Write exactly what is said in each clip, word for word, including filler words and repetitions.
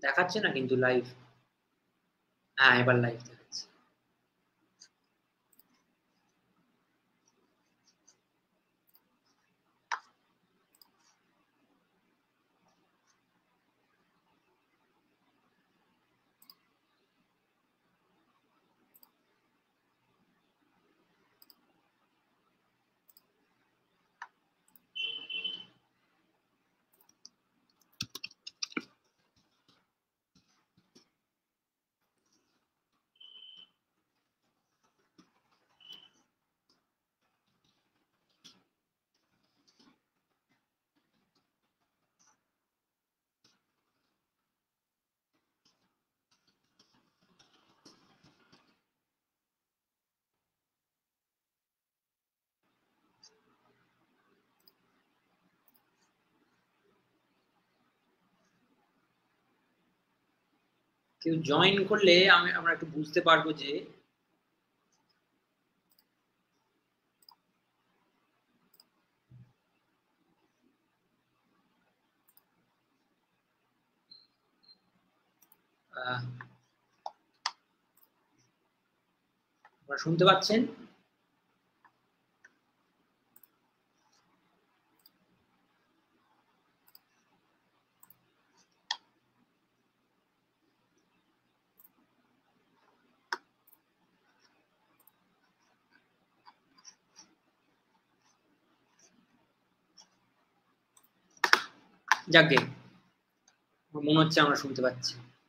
দেখাচ্ছে না কিন্তু লাইভ। হ্যাঁ এবার লাইভ দেখাচ্ছে। কেউ জয়েন করলে আমি আমরা একটু বুঝতে পারবো যে আপনারা শুনতে পাচ্ছেন? যাকে মনে হচ্ছে আমরা শুনতে পাচ্ছি।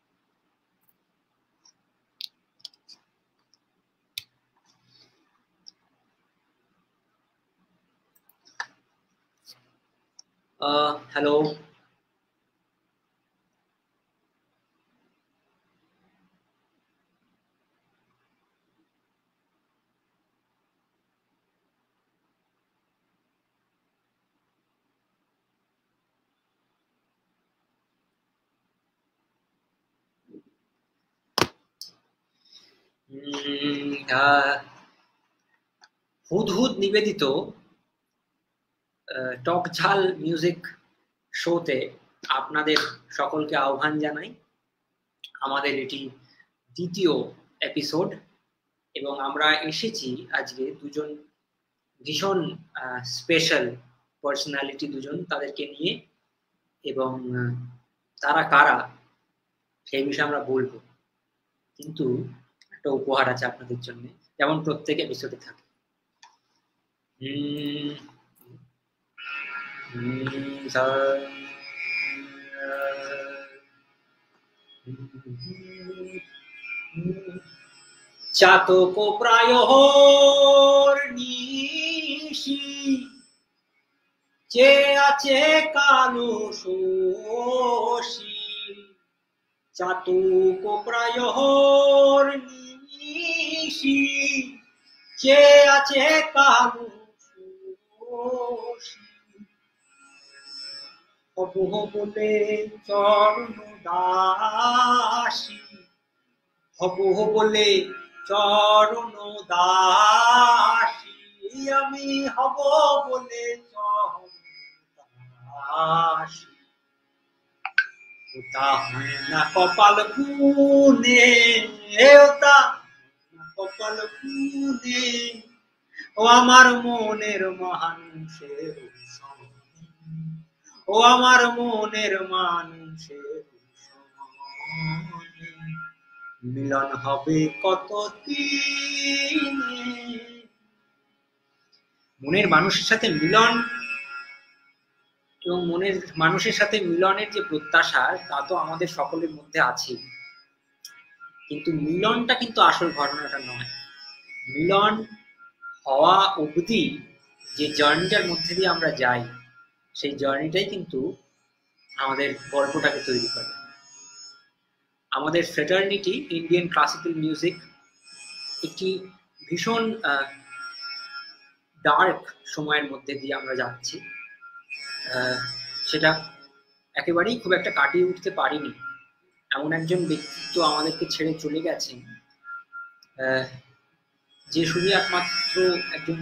হ্যালো হুদহুদ নিবেদিত টক ঝাল মিউজিক শোতে আপনাদের সকলকে আহ্বান জানাই। আমাদের এটি দ্বিতীয় এপিসোড এবং আমরা এসেছি আজকে দুজন ভীষণ স্পেশাল পার্সোনালিটি, দুজন তাদেরকে নিয়ে, এবং তারা কারা সেই বিষয়ে আমরা বলবো, কিন্তু একটা উপহার আছে আপনাদের জন্য, যেমন প্রত্যেক এপিসোডে থাকে। চাতক প্রায় নিশি চে আছে কালো শোষী, চাতক প্রায় নিশি চে আছে কালো শোষী, অবহ বলে চরণ দাসী, হবহ বলে চরণ দাসী, আমি হব বলে চরণ দাসী। ওটা হয় না কপাল গুনে, ওটা কপাল গুনে, ও আমার মনের মানুষের, ও আমার মনের মানুষের মিলন হবে কত দিনে। মনের মানুষের সাথে মিলন এবং মনের মানুষের সাথে মিলনের যে প্রত্যাশা, তা তো আমাদের সকলের মধ্যে আছে, কিন্তু মিলনটা কিন্তু আসল ঘটনাটা নয়। মিলন হওয়া অবধি যে জার্নিটার মধ্যে দিয়ে আমরা যাই, সেই জার্নিটাই কিন্তু আমাদের গল্পটাকে তৈরি করে। আমাদের ফ্রেটার্নিটি ইন্ডিয়ান ক্লাসিক্যাল মিউজিক একটি ভীষণ ডার্ক সময়ের মধ্যে দিয়ে আমরা যাচ্ছি, সেটা একেবারেই খুব একটা কাটিয়ে উঠতে পারিনি। এমন একজন ব্যক্তিত্ব আমাদেরকে ছেড়ে চলে গেছেন, যে শুধু একমাত্র একজন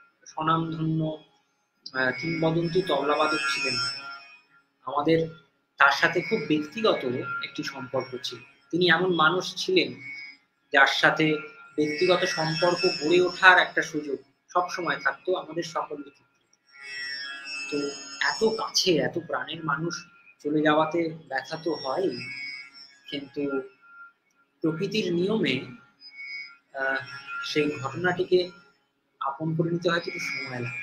স্বনামধন্য কিংবদন্তি তবলাবাদক ছিলেন, আমাদের তার সাথে খুব ব্যক্তিগত একটি সম্পর্ক ছিল। তিনি এমন মানুষ ছিলেন যার সাথে ব্যক্তিগত সম্পর্ক গড়ে ওঠার একটা সুযোগ সবসময় থাকতো আমাদের সকলের ক্ষেত্রে। তো এত কাছে এত প্রাণের মানুষ চলে যাওয়াতে ব্যথা তো হয়, কিন্তু প্রকৃতির নিয়মে আহ সেই ঘটনাটিকে আপন করে নিতে হয়তো একটু সময় লাগে।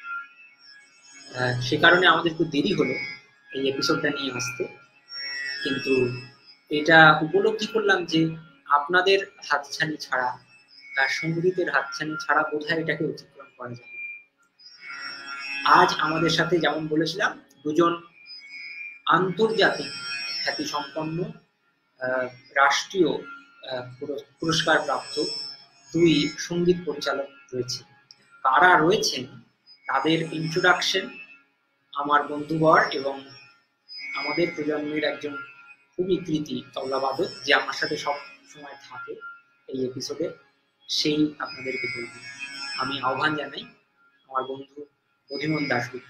সে কারণে আমাদের একটু দেরি হলো এই এপিসোডটা নিয়ে আসতে, কিন্তু এটা উপলব্ধি করলাম যে আপনাদের হাতছানি ছাড়া, সঙ্গীতের হাতছানি ছাড়া বোধহয় এটাকে অতিক্রম করা যাবে। আজ আমাদের সাথে যেমন বলেছিলাম দুজন আন্তর্জাতিক খ্যাতিসম্পন্ন রাষ্ট্রীয় পুরস্কার প্রাপ্ত দুই সঙ্গীত পরিচালক রয়েছে। কারা রয়েছেন তাদের ইন্ট্রোডাকশন আমার বন্ধুবর এবং আমাদের প্রজন্মের একজন খুবই কৃতি তবলাবাদক যে আমার সাথে সব সময় থাকে এই এপিসোডে, সেই আপনাদেরকে বলব। আমি আহ্বান জানাই আমার বন্ধু অধিমন দাশগুপ্ত।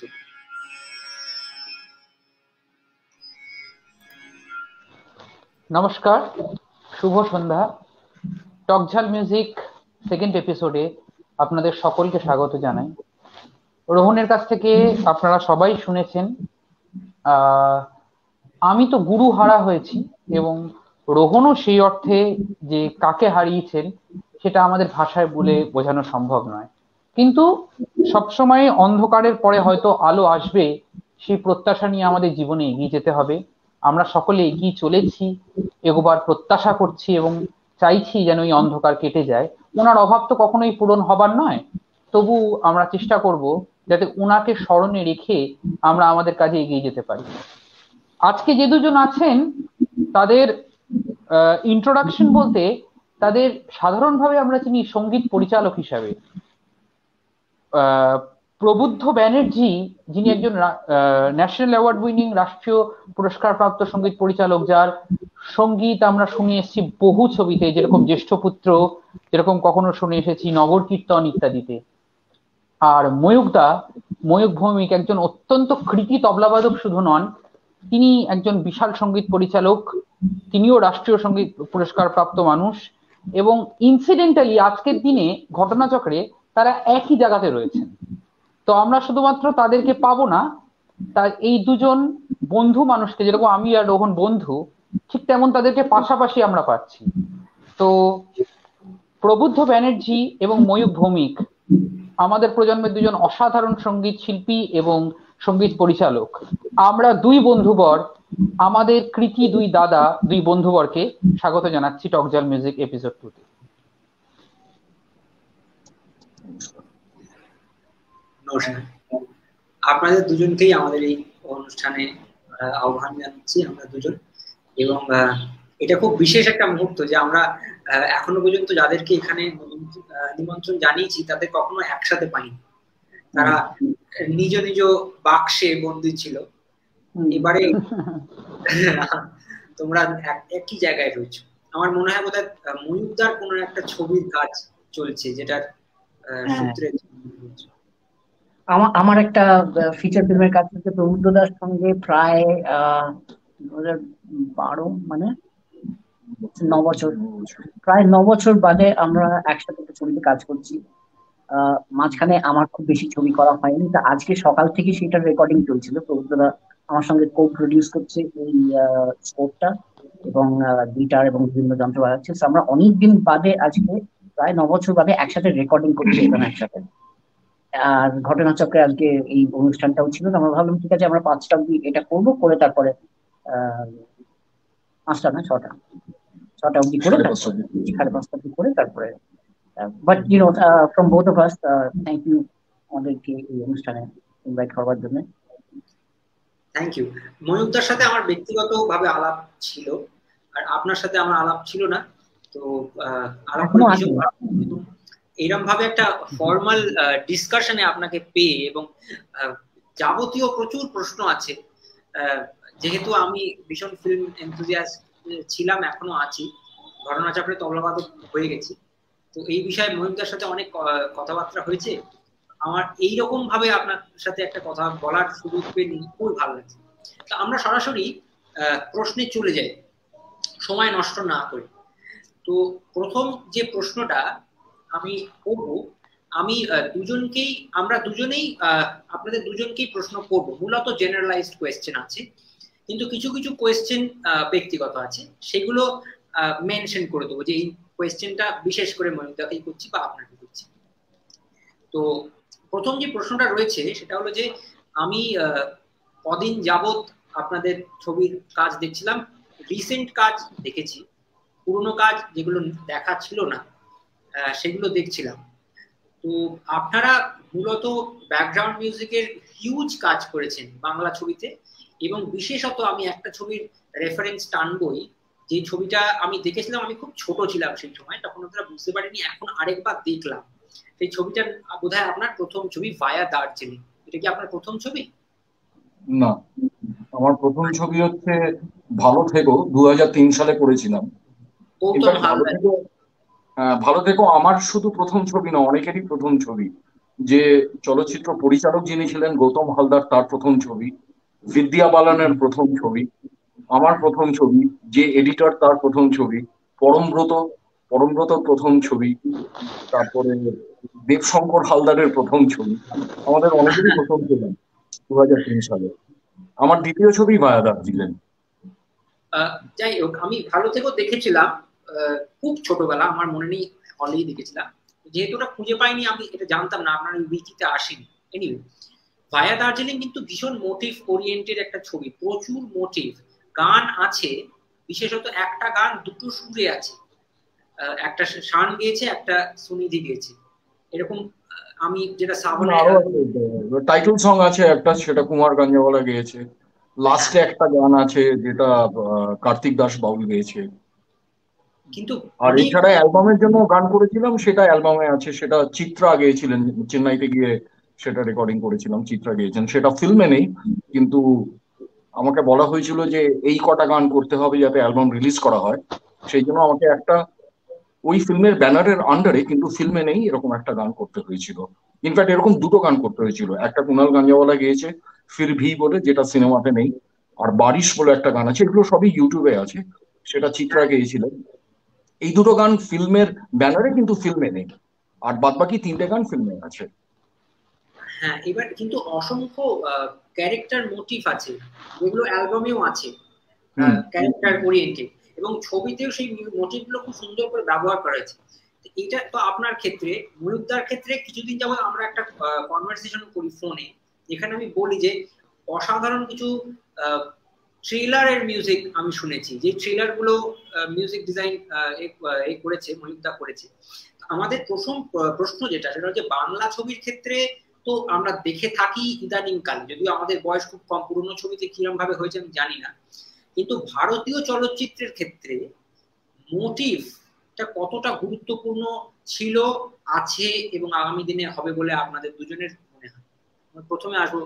নমস্কার, শুভ সন্ধ্যা। টকঝাল মিউজিক সেকেন্ড এপিসোডে আপনাদের সকলকে স্বাগত জানাই। রোহনের কাছ থেকে আপনারা সবাই শুনেছেন আহ আমি তো গুরু হারা হয়েছি, এবং রোহনও সেই অর্থে যে কাকে হারিয়েছেন সেটা আমাদের ভাষায় বলে বোঝানো সম্ভব নয়। কিন্তু সবসময় অন্ধকারের পরে হয়তো আলো আসবে, সেই প্রত্যাশা নিয়ে আমাদের জীবনে এগিয়ে যেতে হবে। আমরা সকলে এগিয়ে চলেছি, এগোবার প্রত্যাশা করছি এবং চাইছি যেন এই অন্ধকার কেটে যায়। ওনার অভাব তো কখনোই পূরণ হবার নয়, তবু আমরা চেষ্টা করব যাতে ওনাকে স্মরণে রেখে আমরা আমাদের কাজে এগিয়ে যেতে পারি। আজকে যে দুজন আছেন তাদের ইন্ট্রোডাকশন বলতে তাদের সাধারণভাবে আমরা চিনি সঙ্গীত পরিচালক হিসাবে। প্রবুদ্ধ ব্যানার্জি, যিনি একজন ন্যাশনাল অ্যাওয়ার্ড উইনিং রাষ্ট্রীয় পুরস্কার প্রাপ্ত সঙ্গীত পরিচালক, যার সঙ্গীত আমরা শুনে এসেছি বহু ছবিতে, যেরকম জ্যেষ্ঠপুত্র, যেরকম কখনো শুনে এসেছি নগর কীর্তন ইত্যাদিতে। আর ময়ূকদা, ময়ূক ভৌমিক একজন অত্যন্ত কৃতি তবলাবাদক শুধু নন, তিনি একজন বিশাল সঙ্গীত পরিচালক, তিনিও রাষ্ট্রীয় সঙ্গীত পুরস্কার প্রাপ্ত মানুষ। এবং ইনসিডেন্টালি আজকের দিনে ঘটনাচক্রে তারা একই জায়গাতে রয়েছেন। তো আমরা শুধুমাত্র তাদেরকে পাবো না, তার এই দুজন বন্ধু মানুষকে, যেরকম আমি আর রোহন বন্ধু, ঠিক তেমন তাদেরকে পাশাপাশি আমরা পাচ্ছি। তো প্রবুদ্ধ ব্যানার্জি এবং ময়ূক ভৌমিক আমাদের প্রজন্মের দুজন অসাধারণ সঙ্গীত শিল্পী এবং সঙ্গীত পরিচালক। আমরা দুই বন্ধুবর, আমাদের কৃতি দুই দাদা, দুই বন্ধুবরকে স্বাগত জানাচ্ছি টকঝাল মিউজিক এপিসোড টুতে। নমস্কার, আপনাদের দুজনকেই আমাদের এই অনুষ্ঠানে আহ্বান জানাচ্ছি আমরা দুজন। এবং এটা খুব বিশেষ একটা মুহূর্ত যে আমরা এখনো পর্যন্ত যাদেরকে এখানে নিমন্ত্রণ জানিয়েছি তাদের কখনো একসাথে পাইনি। তারা নিজ নিজ বাক্সে বন্দী ছিল। এবারে তোমরা একই জায়গায় রয়েছো। আমার মনে হয় বোধহয় ময়ূকদার কোনো একটা ছবির কাজ চলছে যেটার সূত্রে আমার আমার একটা ফিচার ফিল্মের কাজ চলছে প্রবুদ্ধদার সঙ্গে প্রায় আহ দু হাজার বারো মানে ন বছর প্রায় ন বছর বাদে আমরা একসাথে একটা ছবিতে কাজ করছি। আহ মাঝখানে আমার খুব বেশি ছবি করা হয়নি, তা আজকে সকাল থেকে সেটার রেকর্ডিং চলছিল। প্রবুদ্ধদা আমার সঙ্গে কো প্রডিউস করছে এই স্কোরটা এবং গিটার এবং বিভিন্ন যন্ত্র বাজাচ্ছে। আমরা অনেকদিন বাদে আজকে প্রায় ন বছর বাদে একসাথে রেকর্ডিং করছি এখানে একসাথে। আর ঘটনাচক্রে আজকে এই অনুষ্ঠানটাও ছিল। আমরা ভাবলাম ঠিক আছে আমরা পাঁচটা অব্দি এটা করবো, করে তারপরে আহ পাঁচটা না ছটা ছটা অব্দি করে সাড়ে পাঁচটা অব্দি করে তারপরে but you know from both of us thank you আমাদেরকে এই অনুষ্ঠানে ইনভাইট করবার জন্য। Thank you. ময়ূকদার সাথে আমার ব্যক্তিগত ভাবে আলাপ ছিল, আর আপনার সাথে আমার আলাপ ছিল না। তো আলাপ এরকম ভাবে একটা ফর্মাল ডিসকাশনে আপনাকে পেয়ে, এবং যাবতীয় প্রচুর প্রশ্ন আছে, যেহেতু আমি ভীষণ ফিল্ম এনথুজিয়াস্ট ছিলাম, এখনো আছি, ঘটনাচক্রে তবলাবাদক হয়ে গেছি। তো এই বিষয়ে ময়ূকদার সাথে অনেক কথাবার্তা হয়েছে। আমার এইরকম ভাবে আপনার সাথে একটা কথা বলার সুযোগ পেয়ে খুবই ভালো লাগছে। তো আমরা সরাসরি প্রশ্নে চলে যাই সময় নষ্ট না করে। তো প্রথম যে প্রশ্নটা আমি করব, আমি দুজনকেই আমরা দুজনেই আপনাদের দুজনকেই প্রশ্ন করব। মূলত জেনারেলাইজড কোয়েশ্চেন আছে, কিন্তু কিছু কিছু কোয়েশ্চেন ব্যক্তিগত আছে, সেগুলো মেনশন করে দেবো যে এই কোয়েশ্চেনটা বিশেষ করে মনিতাকেই করছি বা আপনাকে করছি। তো প্রথম যে প্রশ্নটা রয়েছে সেটা হলো যে আমি কদিন যাবত আপনাদের ছবির কাজ দেখছিলাম, রিসেন্ট কাজ দেখেছি, পুরনো কাজ যেগুলো দেখা ছিল না সেগুলো দেখছিলাম। তো আপনারা মূলত ব্যাকগ্রাউন্ড মিউজিকের হিউজ কাজ করেছেন বাংলা ছবিতে, এবং বিশেষত আমি একটা ছবির রেফারেন্স টানবই, যে ছবিটা আমি দেখেছিলাম, আমি খুব ছোট ছিলাম সেই সময়, তখন ওটা বুঝতে পারিনি, এখন আরেকবার দেখলাম। সেই ছবিটা বোধহয় আপনার প্রথম ছবি, ভায়া দার্জিলিং। এটা কি আপনার প্রথম ছবি? না, আমার প্রথম ছবি হচ্ছে ভালো থেকো, দু হাজার তিন সালে করেছিলাম। ভালো থেকো ভালো থেকো আমার শুধু প্রথম ছবি না, অনেকেরই প্রথম ছবি। যে চলচ্চিত্র পরিচালক যিনি ছিলেন গৌতম হালদার, তার প্রথম ছবি, বিদ্যা বালানের প্রথম ছবি, আমার প্রথম ছবি, যে এডিটর তার প্রথম ছবি, পরমব্রত পরমব্রতর প্রথম ছবি, তারপরে দেবশঙ্কর হালদারের প্রথম ছবি, আমাদের অনেকেরই প্রথম ছবি দু হাজার তিন সালে। আমার দ্বিতীয় ছবি ভায়া দার্জিলিং। যাই হোক, আমি ভালো থেকেও দেখেছিলাম খুব ছোটবেলা, আমার মনে নেই, হলেই দেখেছিলাম। যেহেতু ওটা খুঁজে পাইনি, আমি এটা জানতাম না, আপনার উইকিতে আসেনি। এনিওয়ে, ভায়া দার্জিলিং কিন্তু ভীষণ মোটিভ ওরিয়েন্টেড একটা ছবি, প্রচুর মোটিভ, গান আছে, বিশেষত একটা গান দুটো সুরে আছে, একটা শান গেয়েছে, একটা সুনিধি গেয়েছে, এরকম। আমি যেটা সাবনে টাইটেল সং আছে একটা, সেটা কুমার গাঞ্জাওয়ালা গেয়েছে। লাস্টে একটা গান আছে যেটা কার্তিক দাস বাউল গেয়েছে। কিন্তু আর এছাড়া অ্যালবামের জন্য গান করেছিলাম, সেটা অ্যালবামে আছে, সেটা চিত্রা গেয়েছিলেন, চেন্নাইতে গিয়ে সেটা রেকর্ডিং করেছিলাম, চিত্রা গেয়েছেন, সেটা ফিল্মে নেই। কিন্তু আমাকে বলা হয়েছিল যে এই কটা গান করতে হবে যাতে অ্যালবাম রিলিজ করা হয়, সেই জন্য আমাকে একটা ওই ফিল্মের ব্যানারের আন্ডারে কিন্তু ফিল্মে নেই এরকম একটা গান করতে হয়েছিল। ইনফ্যাক্ট এরকম দুটো গান করতে হয়েছিল, একটা কুনাল গাঞ্জাওয়ালা গেয়েছে ফির ভি বলে, যেটা সিনেমাতে নেই, আর বারিশ বলে একটা গান আছে, এগুলো সবই ইউটিউবে আছে, সেটা চিত্রা গেয়েছিলেন। এই দুটো গান ফিল্মের ব্যানারে কিন্তু ফিল্মে নেই, আর বাদ বাকি তিনটে গান ফিল্মে আছে। হ্যাঁ, এবার কিন্তু অসংখ্য ক্যারেক্টার মোটিভ আছে যেগুলো অ্যালবামেও আছে, ক্যারেক্টার ওরিয়েন্টেড, এবং ছবিতেও সেই মোটিভগুলো খুব সুন্দর করে ব্যবহার করা হয়েছে। এটা তো আপনার ক্ষেত্রে, ময়ূরদার ক্ষেত্রে কিছুদিন যাবত আমরা একটা কনভারসেশন করি ফোনে, যেখানে আমি বলি যে অসাধারণ কিছু থ্রিলারের মিউজিক আমি শুনেছি, যে থ্রিলার গুলো মিউজিক ডিজাইন এ করেছে, ময়ূরদা করেছে। আমাদের প্রথম প্রশ্ন যেটা, সেটা হচ্ছে বাংলা ছবির ক্ষেত্রে তো আমরা দেখে থাকি ইদানিং কালে, যদিও আমাদের বয়স খুব কম, পুরোনো ছবিতে কিরকম ভাবে হয়েছে আমি জানি না, কিন্তু ভারতীয় চলচ্চিত্রের ক্ষেত্রে মোটিভটা কতটা গুরুত্বপূর্ণ ছিল, আছে, এবং আগামী দিনে হবে বলে আপনাদের দুজনের মনে হয়? প্রথমে আসবো।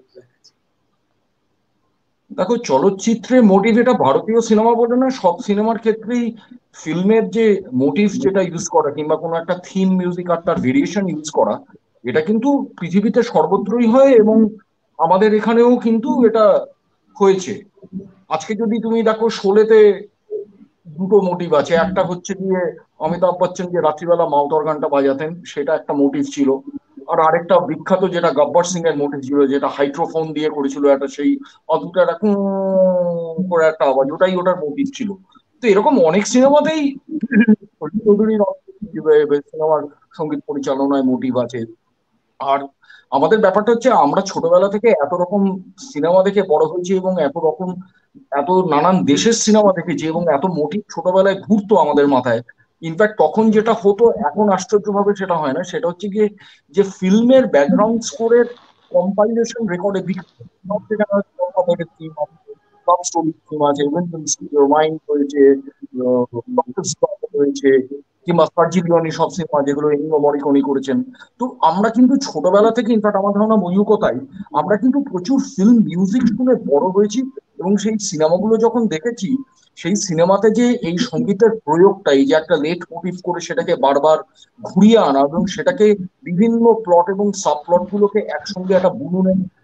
দেখো, চলচ্চিত্রে মোটিভ, এটা ভারতীয় সিনেমা বলে না, সব সিনেমার ক্ষেত্রেই ফিল্মের যে মোটিভ যেটা ইউজ করা, কিংবা কোনো একটা থিম মিউজিক আর তার ভেরিয়েশন ইউজ করা, এটা কিন্তু পৃথিবীতে সর্বত্রই হয়, এবং আমাদের এখানেও কিন্তু এটা হয়েছে। আজকে যদি তুমি দেখো, শোলেতে দুটো মোটিভ আছে, একটা হচ্ছে গিয়ে অমিতাভ বচ্চন যে রাত্রিবেলা মাউতর গানটা বাজাতেন, সেটা একটা মোটিভ ছিল, আর আরেকটা বিখ্যাত যেটা গব্বর সিং এর মোটিভ ছিল, যেটা হাইড্রোফোন দিয়ে করেছিল, একটা সেই অদ্ভুত একটা করে একটা আওয়াজ, ওটাই ওটার মোটিভ ছিল। তো এরকম অনেক সিনেমাতেই চৌধুরীর সিনেমার সঙ্গীত পরিচালনায় মোটিভ আছে। আর আমাদের ব্যাপারটা হচ্ছে, আমরা ছোটবেলা থেকে এত রকম সিনেমা দেখে বড় হয়েছি, এবং এত রকম এত নানান দেশের সিনেমা দেখেছি, এবং এত মোটিভ ছোটবেলায় ঘুরতো আমাদের মাথায়। ইনফ্যাক্ট তখন যেটা হতো, এখন আশ্চর্যভাবে সেটা হয় না, সেটা হচ্ছে গিয়ে যে ফিল্মের ব্যাকগ্রাউন্ড স্কোরের কম্পাইলেশন রেকর্ডে সব যেখানে সব স্টোরি থিম আছে, মাইন্ড রয়েছে, রয়েছে, কিংবা সার্জিলিয়নি সব সিনেমা যেগুলো এনিও মরিকনি করেছেন। তো আমরা কিন্তু ছোটবেলা থেকে, ইনফ্যাক্ট আমার ধারণা ময়ূকতাই, আমরা কিন্তু প্রচুর ফিল্ম মিউজিক শুনে বড় হয়েছি, এবং সেই সিনেমাগুলো যখন দেখেছি, সেই সিনেমাতে যে এই সঙ্গীতের প্রয়োগটা, এই যে একটা লেট মোটিভ করে সেটাকে বারবার ঘুরিয়ে আনা, এবং সেটাকে বিভিন্ন প্লট এবং সাব প্লট গুলোকে একসঙ্গে একটা বুননে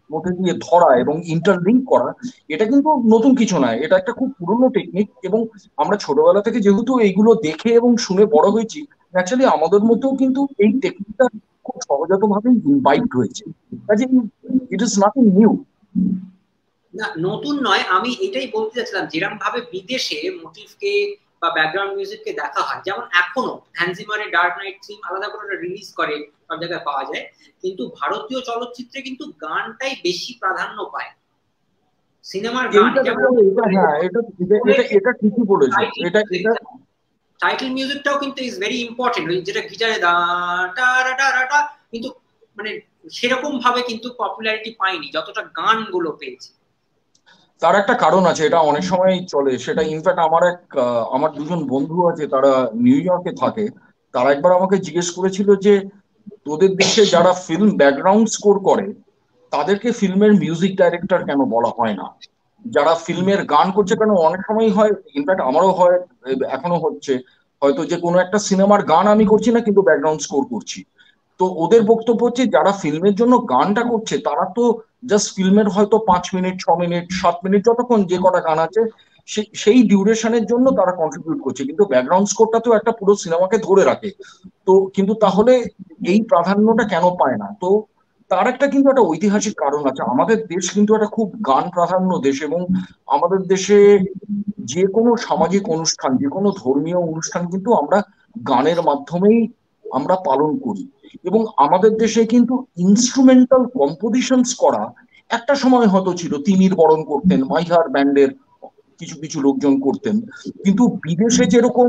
মধ্যে দিয়ে ধরা এবং ইন্টারলিঙ্ক করা, এটা কিন্তু নতুন কিছু নয়, এটা একটা খুব পুরনো টেকনিক। এবং আমরা ছোটবেলা থেকে যেহেতু এইগুলো দেখে এবং শুনে বড় হয়েছি, ন্যাচারালি আমাদের মধ্যেও কিন্তু এই টেকনিকটা খুব সহজাত ভাবেই ইনভাইট হয়েছে। কাজে ইট ইজ নাথিং নিউ। না, নতুন নয়, আমি এটাই বলতে চাচ্ছিলাম যেরকম ভাবে বিদেশে মোটিভকে বা ব্যাকগ্রাউন্ড মিউজিককে দেখা হয়, যেমন এখনো হ্যান্স জিমারের ডার্ক নাইট থিম আলাদা করে রিলিজ করে সব জায়গায় পাওয়া যায়, কিন্তু ভারতীয় চলচ্চিত্রে কিন্তু গানটাই বেশি প্রাধান্য পায়। সিনেমার গান হ্যাঁ, এটা এটা এটা ঠিকই বলেছো। এটা এটা টাইটেল মিউজিকটাও কিন্তু ইজ ভেরি ইম্পর্টেন্ট, ওই যেটা গিটারে দা টা টা টা, কিন্তু মানে সেরকম ভাবে কিন্তু পপুলারিটি পায়নি যতটা গানগুলো পেয়েছে। তার একটা কারণ আছে, এটা অনেক সময় চলে সেটা। ইনফ্যাক্ট আমার এক আমার দুজন বন্ধু আছে, তারা নিউ ইয়র্কে থাকে। তারা একবার আমাকে জিজ্ঞেস করেছিল যে তোদের দেশে যারা ফিল্ম ব্যাকগ্রাউন্ড স্কোর করে তাদেরকে ফিল্মের মিউজিক ডাইরেক্টর কেন বলা হয় না, যারা ফিল্মের গান করছে। কেন অনেক সময় হয়, ইনফ্যাক্ট আমারও হয়, এখনো হচ্ছে হয়তো, যে কোনো একটা সিনেমার গান আমি করছি না কিন্তু ব্যাকগ্রাউন্ড স্কোর করছি। তো ওদের বক্তব্য হচ্ছে যারা ফিল্মের জন্য গানটা করছে তারা তো জাস্ট ফিল্মের হয়তো পাঁচ মিনিট ছ মিনিট সাত মিনিট যতক্ষণ যে কটা গান আছে সেই ডিউরেশনের জন্য তারা কন্ট্রিবিউট করছে, কিন্তু ব্যাকগ্রাউন্ড স্কোরটা তো একটা পুরো সিনেমাকে ধরে রাখে। তো কিন্তু তাহলে এই প্রাধান্যটা কেন পায় না? তো তার একটা কিন্তু একটা ঐতিহাসিক কারণ আছে। আমাদের দেশ কিন্তু একটা খুব গান প্রাধান্য দেশ, এবং আমাদের দেশে যে কোনো সামাজিক অনুষ্ঠান, যে কোনো ধর্মীয় অনুষ্ঠান কিন্তু আমরা গানের মাধ্যমেই আমরা পালন করি। এবং আমাদের দেশে কিন্তু ইনস্ট্রুমেন্টাল কম্পোজিশনস করা একটা সময় হয়তো ছিল, তিমির বরণ করতেন, মাইহার ব্যান্ডের কিছু কিছু লোকজন করতেন, কিন্তু বিদেশে যেরকম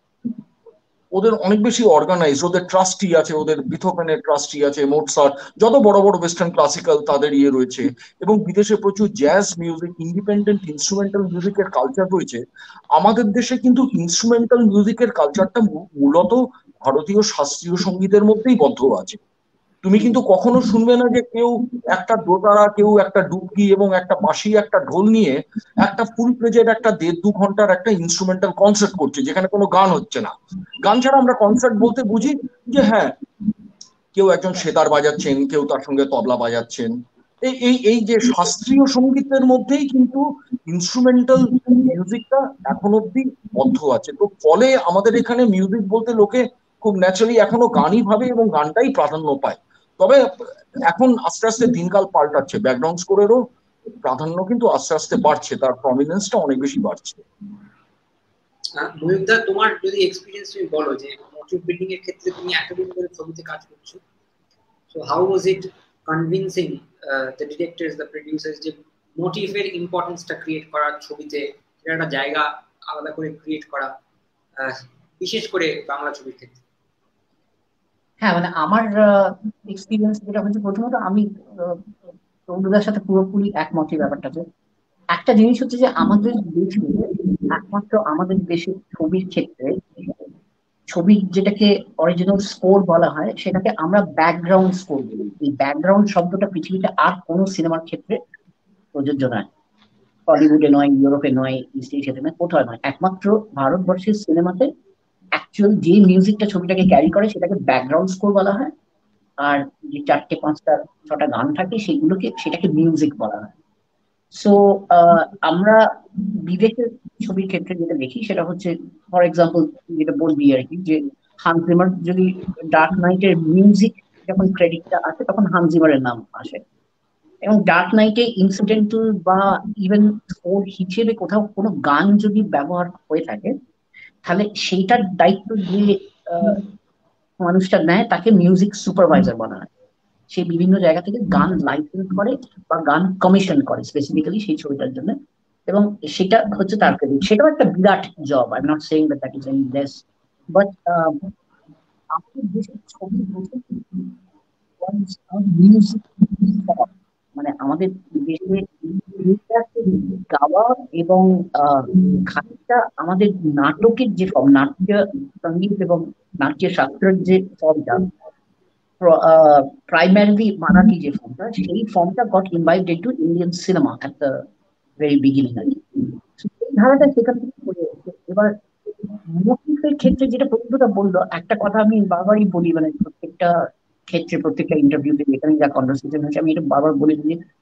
ওদের অনেক বেশি অর্গানাইজ, ওদের ট্রাস্টি আছে, ওদের বিথোভেনের ট্রাস্টি আছে, মোটসার্ট, যত বড় বড় ওয়েস্টার্ন ক্লাসিক্যাল তাদের ইয়ে রয়েছে, এবং বিদেশে প্রচুর জ্যাজ মিউজিক, ইন্ডিপেন্ডেন্ট ইনস্ট্রুমেন্টাল মিউজিকের কালচার রয়েছে। আমাদের দেশে কিন্তু ইনস্ট্রুমেন্টাল মিউজিকের কালচারটা মূলত ভারতীয় শাস্ত্রীয় সঙ্গীতের মধ্যেই বদ্ধ আছে। তুমি কিন্তু কখনো শুনবে না যে কেউ একটা দোতারা, কেউ একটা ডুবকি এবং একটা বাঁশি একটা ঢোল নিয়ে একটা ফুল প্লেজেড একটা দেড় দু ঘন্টার একটা ইনস্ট্রুমেন্টাল কনসার্ট করছে যেখানে কোনো গান হচ্ছে না। গান ছাড়া আমরা কনসার্ট বলতে বুঝি যে হ্যাঁ কেউ একজন সেতার বাজাচ্ছেন, কেউ তার সঙ্গে তবলা বাজাচ্ছেন। এই এই এই যে শাস্ত্রীয় সঙ্গীতের মধ্যেই কিন্তু ইনস্ট্রুমেন্টাল মিউজিকটা এখন অব্দি বদ্ধ আছে। তো ফলে আমাদের এখানে মিউজিক বলতে লোকে খুব ন্যাচারালি এখনো গানই ভাবে এবং গানটাই প্রাধান্য পায়। তবে এখন আস্তে আস্তে দিনকাল পাল্টাচ্ছে, ব্যাকগ্রাউন্ড স্কোরেরও প্রাধান্য কিন্তু আস্তে আস্তে বাড়ছে, তার প্রমিনেন্সটা অনেক বেশি বাড়ছে। ময়ূরদা, তোমার যদি এক্সপেরিয়েন্স তুমি বলো, যে মোটিভ বিল্ডিং এর ক্ষেত্রে তুমি এতদিন ধরে ছবিতে কাজ করছো, so how was it convincing the directors, the producers, যে মোটিভের ইম্পর্টেন্সটা ক্রিয়েট করা ছবিতে, সেটা একটা জায়গা আলাদা করে ক্রিয়েট করা, বিশেষ করে বাংলা ছবির ক্ষেত্রে? হ্যাঁ, মানে আমার এক্সপিরিয়েন্স যেটা হচ্ছে, প্রথমত আমি তরুণদার সাথে পুরোপুরি একমত এই ব্যাপারটাতে। একটা জিনিস হচ্ছে যে আমাদের দেশে, একমাত্র আমাদের দেশের ছবির ক্ষেত্রে, ছবির যেটাকে অরিজিনাল স্কোর বলা হয় সেটাকে আমরা ব্যাকগ্রাউন্ড স্কোর বলি। এই ব্যাকগ্রাউন্ড শব্দটা পৃথিবীতে আর কোনো সিনেমার ক্ষেত্রে প্রযোজ্য নয়, হলিউডে নয়, ইউরোপে নয়, ইস্ট এশিয়াতে নয়, কোথাও নয়। একমাত্র ভারতবর্ষের সিনেমাতে অ্যাকচুয়াল যে মিউজিকটা ছবিটাকে ক্যারি করে সেটাকে ব্যাকগ্রাউন্ড স্কোর বলা হয়, আর যে চারটে পাঁচটা ছটা গান থাকে সেগুলোকে সেটাকে মিউজিক বলা হয়। সো আমরা বিদেশের ছবির ক্ষেত্রে যেটা দেখি সেটা হচ্ছে, ফর এক্সাম্পল যেটা বলবি আর কি, যে হান্স জিমার যদি ডার্ক নাইটের মিউজিক যখন ক্রেডিটটা আসে তখন হান্স জিমারের নাম আসে, এবং ডার্ক নাইটে ইনসিডেন্টাল বা ইভেন স্কোর হিসেবে কোথাও কোনো গান যদি ব্যবহার হয়ে থাকে তাহলে সেইটার দায়িত্ব যে মানুষটা নেয় তাকে মিউজিক সুপারভাইজার বলা হয়। সে বিভিন্ন জায়গা থেকে গান লাইসেন্স করে বা গান কমিশন করে স্পেসিফিক্যালি সেই ছবিটার জন্য, এবং সেটা হচ্ছে তার ক্রেডিট। সেটাও একটা বিরাট job, I am not saying that that is any less, but আমাদের দেশের ছবি মিউজিক, মানে আমাদের দেশে গাওয়া এবং খানিকটা আমাদের নাটকের যে ফর্ম, নাট্য সঙ্গীত এবং নাট্য শাস্ত্রের যে ফর্মটা, প্রাইমারিলি মারাঠি যে ফর্মটা, সেই ফর্মটা got involved into Indian cinema at the very beginning আর কি। এই ধারাটা সেখান থেকে পড়ে এসেছে। এবার মোটিভের ক্ষেত্রে যেটা প্রত্যেকটা বললো, একটা কথা আমি বারবারই বলি, মানে প্রত্যেকটা ক্ষেত্রে প্রত্যেকটা ইন্টারভিউতে যেখানে যা কনভারসেশন হচ্ছে আমি এটা বারবার বলি যে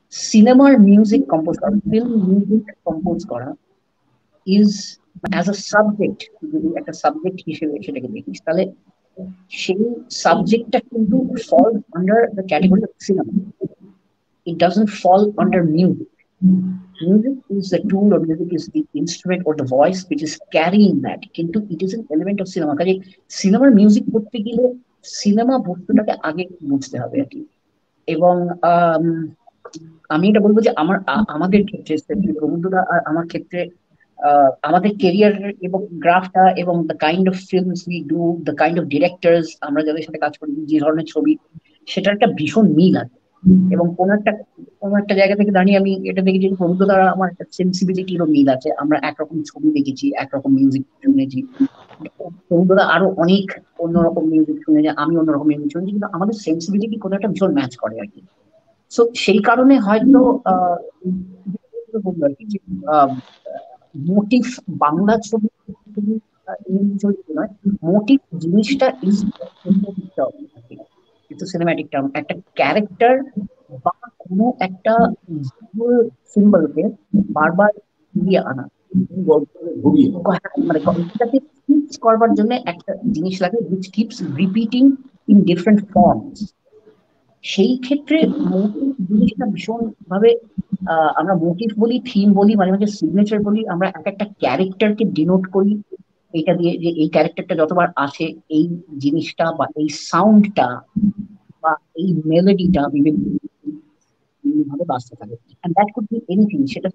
সিনেমার মিউজিক কম্পোজ করা, ফিল্ম মিউজিক কম্পোজ করা ইজ অ্যাজ আ সাবজেক্ট, যদি একটা সাবজেক্ট হিসেবে সেটাকে দেখিস, তাহলে সেই সাবজেক্টটা কিন্তু fall under the category of cinema. It doesn't fall under music. Music is the tool, or music is the instrument or the voice which is carrying that. কিন্তু it is an element of cinema. কাজে সিনেমার music করতে গেলে cinema বস্তুটাকে আগে বুঝতে হবে আর কি। এবং আম, আমি এটা বলবো যে আমার আ- আমাদের ক্ষেত্রে প্রবুদ্ধদা আর আমার ক্ষেত্রে আহ, আমাদের কেরিয়ার এবং গ্রাফটা এবং the kind of films we do, the kind of directors আমরা যাদের সাথে কাজ করি, যে ধরনের ছবি, সেটার একটা ভীষণ মিল আছে। এবং কোন একটা কোন একটা জায়গা থেকে দাঁড়িয়ে আমি এটা দেখেছি যে প্রবুদ্ধ দ্বারা আমার একটা সেন্সিবিলিটিরও মিল আছে। আমরা একরকম ছবি দেখেছি, একরকম মিউজিক শুনেছি, প্রবুদ্ধদা আরো অনেক অন্যরকম মিউজিক শুনেছে, আমি অন্যরকম মিউজিক শুনেছি, কিন্তু আমাদের সেন্সিবিলিটি কোনো একটা ভীষণ ম্যাচ করে আর কি। সো সেই কারণে হয়তো আহ বলবো আর কি যে মোটিভ বাংলা ছবি ছবি, আহ, ইংরেজি ছবি নয়, মোটিভ জিনিসটা ইজ কিন্তু সিনেম্যাটিক টার্ম একটা ক্যারেক্টার বা কোনো একটা সিম্বলকে বারবার ফিরিয়ে আনা, গল্পটাকে ঘুরিয়ে মানে গল্পটাকে ফিক্স করবার জন্য একটা জিনিস লাগে which keeps repeating in different forms। সেই ক্ষেত্রে মোটিভ জিনিসটা ভীষণ ভাবে আহ, আমরা মোটিভ বলি, থিম বলি, মাঝে মাঝে সিগনেচার বলি, আমরা এক একটা ক্যারেক্টারকে ডিনোট করি এটা দিয়ে, যে এই ক্যারেক্টারটা যতবার আসে এই জিনিসটা বা এই সাউন্ডটা বা এই মেলোডিটা বিভিন্ন ভাবে বাঁচতে থাকে। And that could be anything, সেটা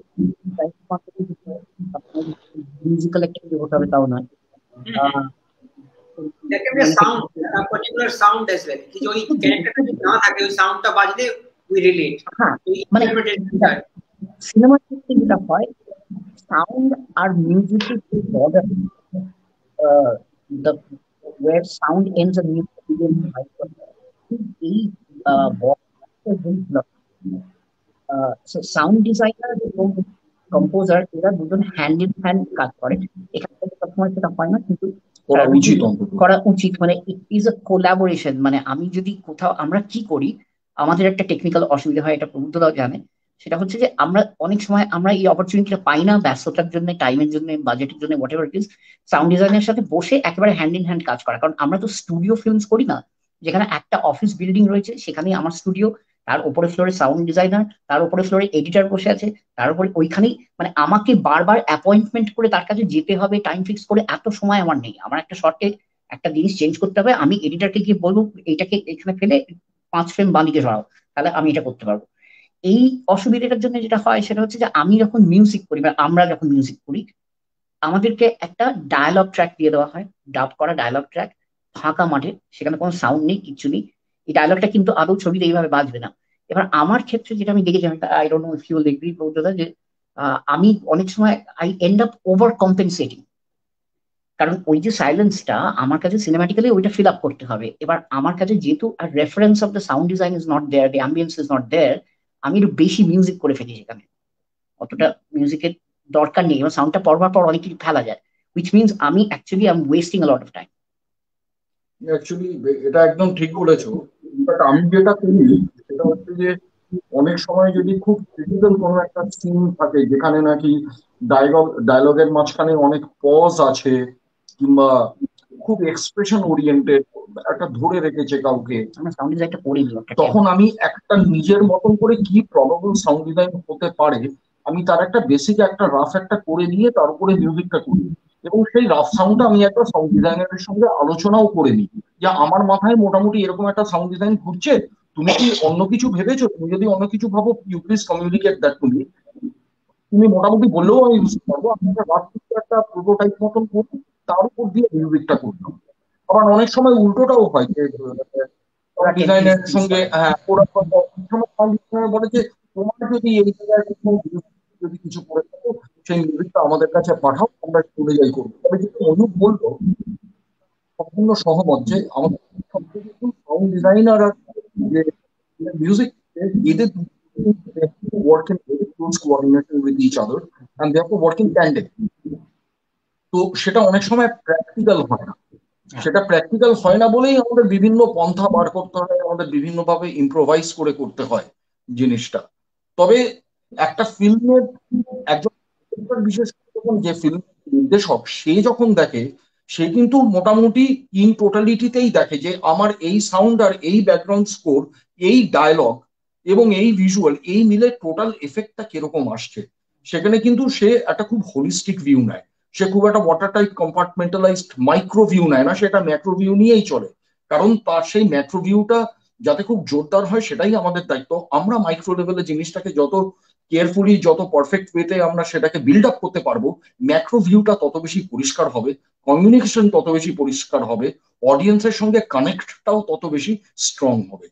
মিউজিক্যাল একটা কিছু হতে হবে তাও নয়। আহ, There can be a sound, a particular sound as well. कि जो ये character का जो ना था कि वो sound टा बाजते we relate. হ্যাঁ तो ये মানে interpretation সিনেমার ক্ষেত্রে যেটা হয়, সাউন্ড আর মিউজিকের যে border, the where sound ends and music begins, এই বর্ডার, সাউন্ড ডিজাইনার এবং কম্পোজার এরা দুজন হ্যান্ড ইন হ্যান্ড কাজ করে। এখানে সবসময় সেটা হয় না, কিন্তু করা উচিত অন্তত। করা উচিত, মানে ইট ইজ এ কোলাবোরেশন। মানে আমি যদি কোথাও, আমরা কি করি, আমাদের একটা টেকনিক্যাল অসুবিধা হয়, এটা প্রবুদ্ধরাও জানে, সেটা হচ্ছে যে আমরা অনেক সময় আমরা এই অপরচুনিটিটা পাই না, ব্যস্ততার জন্য, টাইমের জন্য, বাজেটের জন্য, whatever it is, sound ডিজাইনের সাথে বসে একেবারে হ্যান্ড ইন হ্যান্ড কাজ করা। কারণ আমরা তো স্টুডিও ফিল্মস করি না, যেখানে একটা অফিস বিল্ডিং রয়েছে, সেখানে আমার স্টুডিও, তার উপরে ফ্লোরে সাউন্ড ডিজাইনার, তার উপরে ফ্লোরে এডিটর বসে আছে, তার উপরে ওইখানেই, মানে আমাকে বারবার অ্যাপয়েন্টমেন্ট করে তার কাছে যেতে হবে, টাইম ফিক্স করে, এত সময় আমার নেই। আমার একটা শর্টে একটা জিনিস চেঞ্জ করতে হবে, আমি এডিটরকে গিয়ে বলবো এটাকে এখানে ফেলে পাঁচ ফ্রেম বাঁদিকে সরাও, তাহলে আমি এটা করতে পারবো। এই অসুবিধাটার জন্য যেটা হয় সেটা হচ্ছে যে আমি যখন মিউজিক করি বা আমরা যখন মিউজিক করি, আমাদেরকে একটা ডায়ালগ ট্র্যাক দিয়ে দেওয়া হয়, ডাব করা ডায়ালগ ট্র্যাক, ফাঁকা মাঠে, সেখানে কোনো সাউন্ড নেই, কিচ্ছু নেই। এই ডায়লগটা কিন্তু আদৌ ছবিতে এইভাবে বাজবে না। এবার আমার ক্ষেত্রে যেটা আমি দেখেছি, আমি I don't know if you will agree প্রবুদ্ধদা, যে আহ, আমি অনেক সময় I end up over compensating, কারণ ওই যে সাইলেন্সটা আমার কাছে সিনেমাটিক্যালি ওইটা ফিল আপ করতে হবে। এবার আমার কাছে যেহেতু আর reference of the sound design is not there, the ambience is not there, আমি একটু বেশি মিউজিক করে ফেলি সেখানে, অতটা মিউজিকের দরকার নেই, এবং সাউন্ডটা পরবার পর অনেক কিছু ফেলা যায়, উইচ মিনস আমি actually I am wasting a lot of time. Actually এটা একদম ঠিক বলেছো। বাট আমি যেটা করি সেটা হচ্ছে যে অনেক সময় যদি খুব ক্রিটিক্যাল কোনো একটা সিন থাকে যেখানে নাকি ডায়লগ ডায়লগের মাঝখানে অনেক পজ আছে, কিংবা খুব এক্সপ্রেশন ওরিয়েন্টেড, একটা ধরে রেখেছে কাউকে, আমরা সাউন্ড ডিজাইনটা করে দিই একটা তখন আমি একটা নিজের মতন করে কি প্রবাবল সাউন্ড ডিজাইন হতে পারে, আমি তার একটা বেসিক একটা রাফ একটা করে নিয়ে তার উপরে মিউজিকটা করি। এবং সেই রাফ সাউন্ডটা আমি একটা সাউন্ড ডিজাইনারের সঙ্গে আলোচনাও করে নিই যে আমার মাথায় মোটামুটি এরকম একটা সাউন্ড ডিজাইন ঘুরছে, তুমি কি অন্য কিছু ভেবেছো? তুমি যদি অন্য কিছু ভাবো, you please communicate that to me. তুমি মোটামুটি বললেও আমি বুঝতে পারবো। আমি একটা রাফ একটা প্রোটোটাইপ মতন করি, তার উপর দিয়ে মিউজিকটা করতাম। আবার অনেক সময় উল্টোটাও হয় যে ডিজাইনের সঙ্গে, হ্যাঁ, ওরা সাউন্ড ডিজাইনার বলে যে তোমার যদি এই জায়গায় যদি কিছু করে থাকো, সেই মিউজিকটা আমাদের কাছে পাঠাও, আমরা শুনে যাই করবো। তবে যেটা অনুপ বললো, সম্পূর্ণ সহমত যে আমাদের সবচেয়ে সাউন্ড ডিজাইনার আর যে মিউজিক, এদের work in very close coordination with each other and therefore work in tandem. তো সেটা অনেক সময় প্র্যাকটিক্যাল হয় না। সেটা প্র্যাকটিক্যাল হয় না বলেই আমাদের বিভিন্ন পন্থা বার করতে হয়, আমাদের বিভিন্ন ভাবে ইম্প্রোভাইজ করে করতে হয় জিনিসটা। তবে একটা ফিল্মের একজন বিশেষ করে যে ফিল্ম নির্দেশক সে যখন দেখে, সে কিন্তু মোটামুটি ইন টোটালিটিতেই দেখে যে আমার এই সাউন্ড আর এই ব্যাকগ্রাউন্ড স্কোর, এই ডায়লগ এবং এই ভিজুয়াল, এই মিলে টোটাল এফেক্টটা কিরকম আসছে। সেখানে কিন্তু সে একটা খুব হোলিস্টিক ভিউ নেয়, সে খুব একটা water tight compartmentalised micro view নেয় না, সেটা ম্যাক্রো ভিউ নিয়েই চলে। কারণ তার সেই ম্যাক্রো ভিউটা যাতে খুব জোরদার হয় সেটাই আমাদের দায়িত্ব। আমরা মাইক্রো লেভেলে জিনিসটাকে যত কেয়ারফুলি, যত পারফেক্ট ওয়েতে আমরা সেটাকে বিল্ড আপ করতে পারবো, ম্যাক্রো ভিউটা তত বেশি পরিষ্কার হবে, কমিউনিকেশন তত বেশি পরিষ্কার হবে, অডিয়েন্সের সঙ্গে কানেক্টটাও তত বেশি স্ট্রং হবে।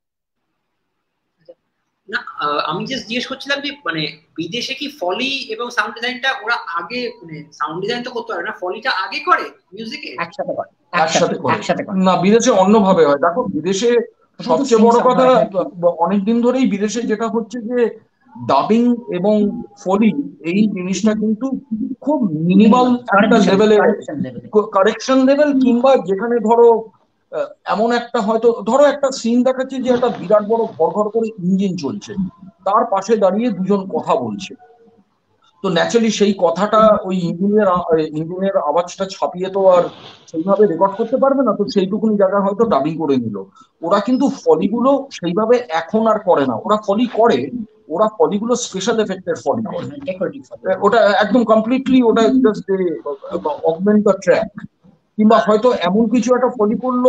না, আমি জাস্ট জিজ্ঞেস করছিলাম যে মানে বিদেশে কি ফলি এবং সাউন্ড ডিজাইনটা ওরা আগে, মানে সাউন্ড ডিজাইন তো করতে পারে না, ফলিটা আগে করে মিউজিকে একসাথে করে একসাথে করে একসাথে করে না, বিদেশে অন্যভাবে হয়। দেখো বিদেশে সবচেয়ে বড় কথা, অনেকদিন ধরেই বিদেশে যেটা হচ্ছে যে ডাবিং এবং ফলি এই জিনিসটা কিন্তু খুব মিনিমাল একটা লেভেলে, কারেকশন লেভেল, কিংবা যেখানে ধরো এমন একটা, হয়তো ধরো একটা সিন দেখাচ্ছে যে একটা বিরাট বড় ঘর ঘর করে ইঞ্জিন চলছে, তার পাশে দাঁড়িয়ে দুজন কথা বলছে, তো ন্যাচারালি সেই কথাটা ওই ইঞ্জিনের ইঞ্জিনের আওয়াজটা ছাপিয়ে তো আর সেইভাবে রেকর্ড করতে পারবে না, তো সেইটুকুনি জায়গা হয়তো ডাবিং করে নিল। ওরা কিন্তু ফলিগুলো সেইভাবে এখন আর করে না, ওরা ফলি করে, ওরা ফলিগুলো স্পেশাল এফেক্টের ফলি করে, ওটা একদম কমপ্লিটলি, ওটা জাস্ট অগমেন্ট দ্য ট্র্যাক। কিংবা হয়তো এমন কিছু একটা ফলি করলো,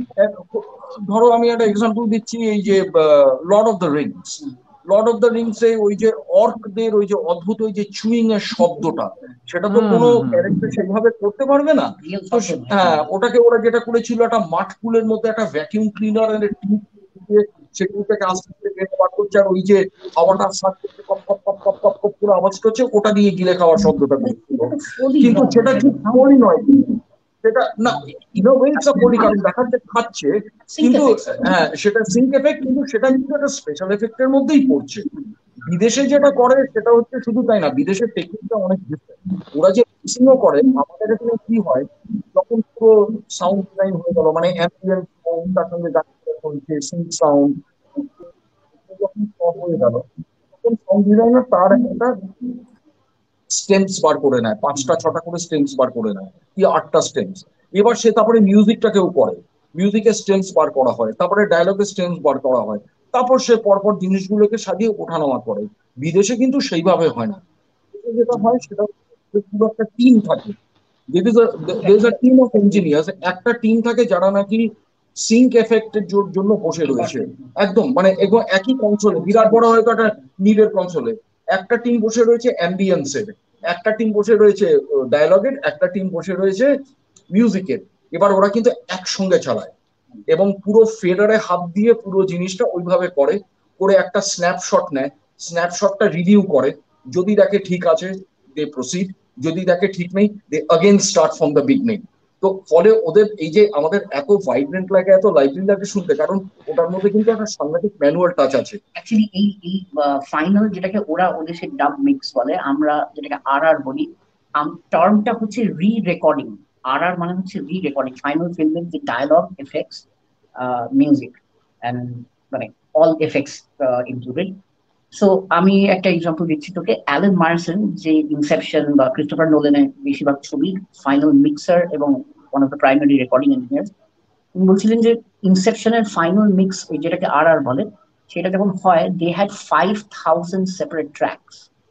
ধরো আমি একটা এক্সাম্পল দিচ্ছি, এই যে lord of the rings, lord of the rings এ ওই যে অর্কদের ওই যে অদ্ভুত ওই যে চুইং এর শব্দটা, সেটা তো কোনো ক্যারেক্টার সেইভাবে করতে পারবে না। তো হ্যাঁ, ওটাকে ওরা যেটা করেছিল, একটা মাঠকুলের মধ্যে একটা ভ্যাকিউম ক্লিনার এর টিউব সেগুলোকে আস্তে আস্তে বের বার করছে, আর ওই যে হাওয়াটা কপ কপ কপ কপ কপ কপ করে আওয়াজ করছে, ওটা দিয়ে গিলে খাওয়ার শব্দটা করছিল। কিন্তু সেটা ঠিক ফলি নয়, সেটা না, in a way it's a folly, কারণ দেখাচ্ছে খাচ্ছে, কিন্তু হ্যাঁ সেটা সিঙ্ক এফেক্ট, কিন্তু সেটা কিন্তু একটা স্পেশাল এফেক্টের মধ্যেই পড়ছে। বিদেশে যেটা করে সেটা হচ্ছে শুধু তাই না, বিদেশের টেকনিকটা অনেক ডিফারেন্ট। ওরা যে মিক্সিংও করে, আমাদের এখানে কি হয়, যখন পুরো সাউন্ড ডিজাইন হয়ে গেল, মানে অ্যাম্বিয়েন্ট সাউন্ড, তার সঙ্গে হচ্ছে সিঙ্ক সাউন্ড, যখন সব হয়ে গেল, তখন সাউন্ড ডিজাইনার তার একটা স্টেমস বার করে নেয়, পাঁচটা ছটা করে স্টেমস বার করে নেয়, কি আটটা স্টেমস। এবার সে তারপরে মিউজিকটাকেও করে, মিউজিকের স্টেমস বার করা হয়, তারপরে ডায়লগের স্টেমস বার করা হয়, তারপর সে পরপর জিনিসগুলোকে সাজিয়ে ওঠানামা করে। বিদেশে কিন্তু সেইভাবে হয় না, যেটা হয় সেটা পুরো একটা টিম থাকে, টিম অফ ইঞ্জিনিয়ার্স, একটা টিম থাকে যারা নাকি সিঙ্ক এফেক্টের জন্য বসে রয়েছে, একদম মানে একই কনসোলে, বিরাট বড় হয়তো একটা নিডের কনসোলে একটা টিম বসে রয়েছে অ্যাম্বিয়েন্সের, একটা টিম বসে রয়েছে ডায়লগের, একটা টিম বসে রয়েছে মিউজিকের। এবার ওরা কিন্তু একসঙ্গে চালায় এবং পুরো ফেডারে হাত দিয়ে পুরো জিনিসটা ওইভাবে করে, করে একটা স্ন্যাপশট নেয়, স্ন্যাপশটটা রিভিউ করে, যদি দেখে ঠিক আছে দে প্রসিড, যদি দেখে ঠিক নেই they again start from the beginning. তো ফলে ওদের এই যে আমাদের এত ভাইব্রেন্ট লাগে, এত লাইভলি লাগে শুনতে, কারণ ওটার মধ্যে কিন্তু একটা সাংঘাতিক ম্যানুয়াল টাচ আছে। অ্যাকচুয়ালি এই এই ফাইনাল যেটাকে ওরা ওদের সে ডাব মিক্স বলে, আমরা যেটাকে আর আর বলি, টার্মটা হচ্ছে রি রেকর্ডিং। আর আর মানে হচ্ছে রি রেকর্ডিং, ফাইনাল ফিল্মের যে ডায়ালগ, এফেক্টস, মিউজিক এন্ড মানে অল এফেক্টস ইনক্লুডেড। সো আমি একটা এক্সাম্পল দিচ্ছি তোকে, অ্যালেন মার্সন যে ইনসেপশন বা ক্রিস্টোফার নোলেনের বেশিরভাগ ছবির ফাইনাল মিক্সার এবং one of the primary recording engineer, তিনি বলছিলেন যে ইনসেপশনের ফাইনাল মিক্স, যেটাকে আর আর বলে, সেটা যখন হয়, they had five thousand separate tracks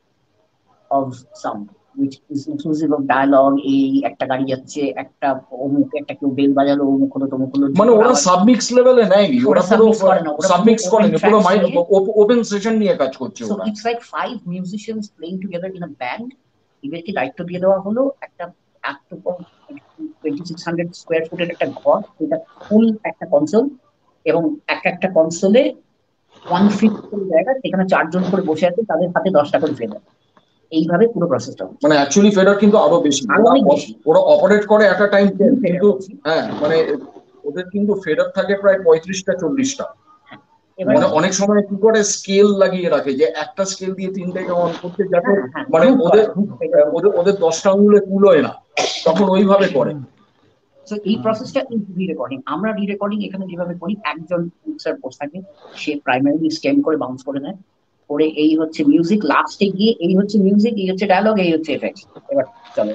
of sound, which is inclusive of dialogue, এই একটা গাড়ি যাচ্ছে, একটা অমুক, একটা কেউ বেল বাজালো, অমুক হলো তমুক হলো, মানে ওরা সাবমিক্স লেভেলে নেয়নি, ওরা পুরো সাবমিক্স করেনি, পুরো ওপেন সেশন নিয়ে কাজ করছে ওরা। It's like five musicians playing together in a band. এদেরকে দায়িত্ব দিয়ে দেওয়া হলো একটা টোয়েন্টি সিক্স হান্ড্রেড স্কোয়ার ফুটের একটা ঘর, এটা ফুল একটা কনসোল, এবং এক একটা কনসোলে ওয়ান ফিফথ জায়গা, সেখানে চারজন করে বসে আছে, তাদের হাতে দশটা করে ফেদার, এইভাবে পুরো প্রসেসটা। মানে অ্যাকচুয়ালি ফেডার কিন্তু আরো বেশি, ওরা অপারেট করে এট আ টাইম, কিন্তু হ্যাঁ মানে ওদের কিন্তু ফেডার থাকে প্রায় পঁয়ত্রিশটা চল্লিশটা। মানে অনেক সময় কি করে স্কেল লাগিয়ে রাখে, যে একটা স্কেল দিয়ে তিনটাকে অন করতে, যাতে মানে ওদের ওদের ওদের দশটা আঙুলে কুলোয় না, তখন ওইভাবে করে। সো এই প্রসেসটা ইজ রি রেকর্ডিং। আমরা রি রেকর্ডিং এখানে যেভাবে করি, একজন মিক্সার পোস্ট থাকে, সে প্রাইমারিলি স্ক্যান করে বাউন্স করে নেয়, করে এই হচ্ছে মিউজিক, লাস্টে গিয়ে এই হচ্ছে মিউজিক, এই হচ্ছে ডায়লগ, এই হচ্ছে এফেক্টস। এবার চলো।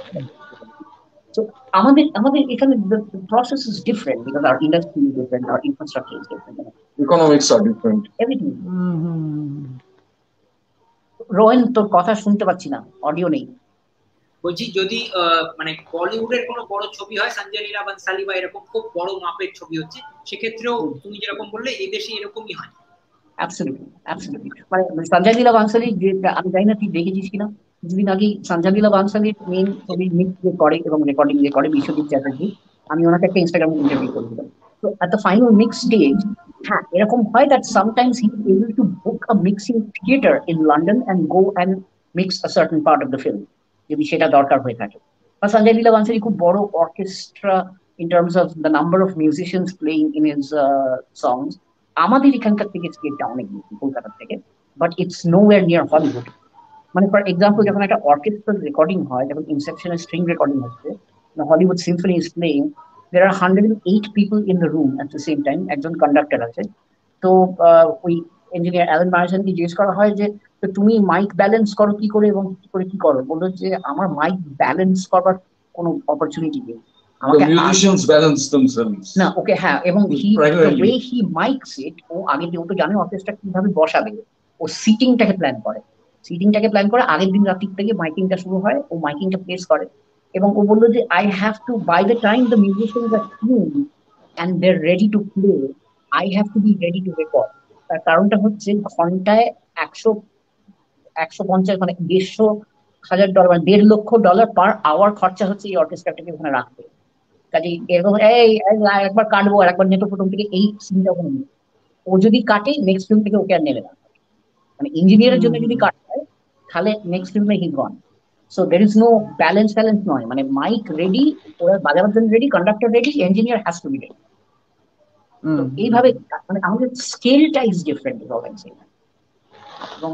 So আমাদের আমাদের এখানে process is different because our industry is different, our infrastructure is different, economics are different, everything. Hmm hmm. Rohan, তোর কথা শুনতে পাচ্ছি না, অডিও নেই। বলছি যদি আহ, মানে বলিউডের কোনো বড় ছবি হয়, সঞ্জয় লীলা বানসালি বা এরকম খুব বড় মাপের ছবি হচ্ছে, সেক্ষেত্রেও তুমি যেরকম বললে এই দেশে এরকমই হয়। Absolutely absolutely. মানে সঞ্জয় লীলা বানসালি, যে আমি জানি না তুই দেখেছিস কিনা, কিছুদিন আগে সঞ্জয় লীলা বানসালির মেন ছবির মিক্স যে করে এবং রেকর্ডিং যে করে বিশ্বজিৎ চ্যাটার্জি, আমি ওনাকে একটা ইনস্টাগ্রামে ইন্টারভিউ করেছিলাম। তো at the final mix stage, হ্যাঁ এরকম হয় that sometimes he is able to book a mixing theatre in London and go and mix a certain part of the film, যদি সেটা দরকার হয়ে থাকে। বা সঞ্জয় লীলা বানসালি খুব বড় orchestra in terms of the number of musicians playing in his songs আমাদের এখানকার থেকে স্কেলটা অনেক বেশি কলকাতা থেকে, but it's nowhere near Hollywood. মানে ফর এক্সাম্পল, যখন একটা অর্কেস্ট্রাল রেকর্ডিং হয়, যখন ইনসেপশনের স্ট্রিং রেকর্ডিং হচ্ছে, Hollywood symphony is playing, there are one hundred eight people in the room at the same time, একজন কন্ডাক্টর আছে। তো ওই ইঞ্জিনিয়ার অ্যালেন মার্শানকে জিজ্ঞেস করা হয় যে তো তুমি মাইক ব্যালেন্স করো কি করে এবং কি করে কি করো, বললো যে আমার মাইক ব্যালেন্স করবার কোনো অপরচুনিটি নেই, the musicians balance themselves না ওকে। হ্যাঁ, এবং he the primarily way he mics it, ও আগে দিয়ে ও তো জানে অর্কেস্ট্রা কিভাবে বসাবে, ও সিটিংটাকে প্ল্যান করে, সিটিংটাকে প্ল্যান করে আগের দিন রাত্রি থেকে মাইকিংটা শুরু হয়, ও মাইকিংটা প্লেস করে। এবং ও বললো যে I have to, by the time the musicians are tuned and they're ready to play, I have to be ready to record। তার কারণটা হচ্ছে ঘন্টায় একশো একশো পঞ্চাশ মানে দেড়শো হাজার ডলার, মানে দেড় লক্ষ ডলার পার আওয়ার খরচা হচ্ছে এই অর্কেস্ট্রাটাকে ওখানে রাখতে। কাজে এরকম এই একবার কাটবো আর একবার নেতো প্রথম থেকে, এই সিনটা ওখানে নেই। ও যদি কাটে নেক্সট ফিল্ম থেকে ওকে আর নেবে না, মানে ইঞ্জিনিয়ারের জন্য যদি কাট হয় তাহলে নেক্সট ফিল্মে he gone. So there is no balance balance নয়, মানে মাইক রেডি, ওরা বাজাবার জন্য ready, conductor ready, engineer has to be ready. তো এইভাবে মানে আমাদের স্কেলটা ইজ ডিফারেন্ট এবং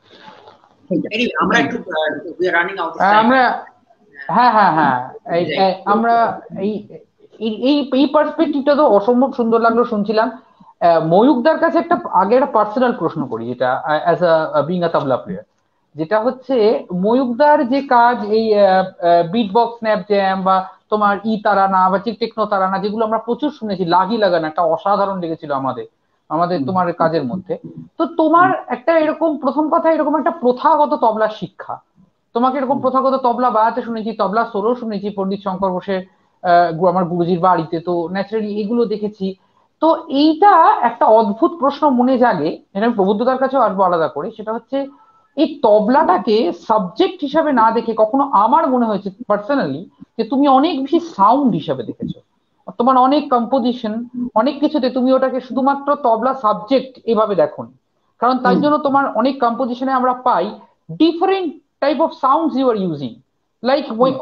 আমরা একটু রানিং আউট অফ আমরা হ্যাঁ হ্যাঁ হ্যাঁ আমরা এই এই এই পার্সপেক্টিভটা তো অসম্ভব সুন্দর লাগলো শুনছিলাম। ময়ূকদার কাছে একটা আগে একটা পার্সোনাল প্রশ্ন করি, যেটা as a being a tabla player, যেটা হচ্ছে ময়ূকদার যে কাজ এই বিট বক্স স্ন্যাপ জ্যাম বা তোমার ই তারানা বা চিক টেকনো তারানা, যেগুলো আমরা প্রচুর শুনেছি, লাগি লাগানো একটা অসাধারণ লেগেছিল আমাদের আমাদের তোমার কাজের মধ্যে। তো তোমার একটা এরকম প্রথম কথা এরকম একটা প্রথাগত তবলা শিক্ষা, তোমাকে এরকম প্রথাগত তবলা বাজাতে শুনেছি, তবলা সোলো শুনেছি পণ্ডিত শঙ্কর ঘোষের আমার গুরুজির বাড়িতে, তো ন্যাচারালি এগুলো দেখেছি। তো এইটা একটা অদ্ভুত প্রশ্ন মনে জাগে, এটা আমি প্রবুদ্ধতার কাছেও আসবো আলাদা করে, সেটা হচ্ছে এই তবলাটাকে সাবজেক্ট হিসাবে না দেখে কখনো আমার মনে হয়েছে পার্সোনালি যে তুমি অনেক বেশি সাউন্ড হিসাবে দেখেছো, তোমার অনেক কম্পোজিশন অনেক কিছুতে তুমি ওটাকে শুধুমাত্র তবলা সাবজেক্ট এভাবে দেখো, কারণ তাই জন্য তোমার অনেক কম্পোজিশনে আমরা পাই different type of sounds you are using, like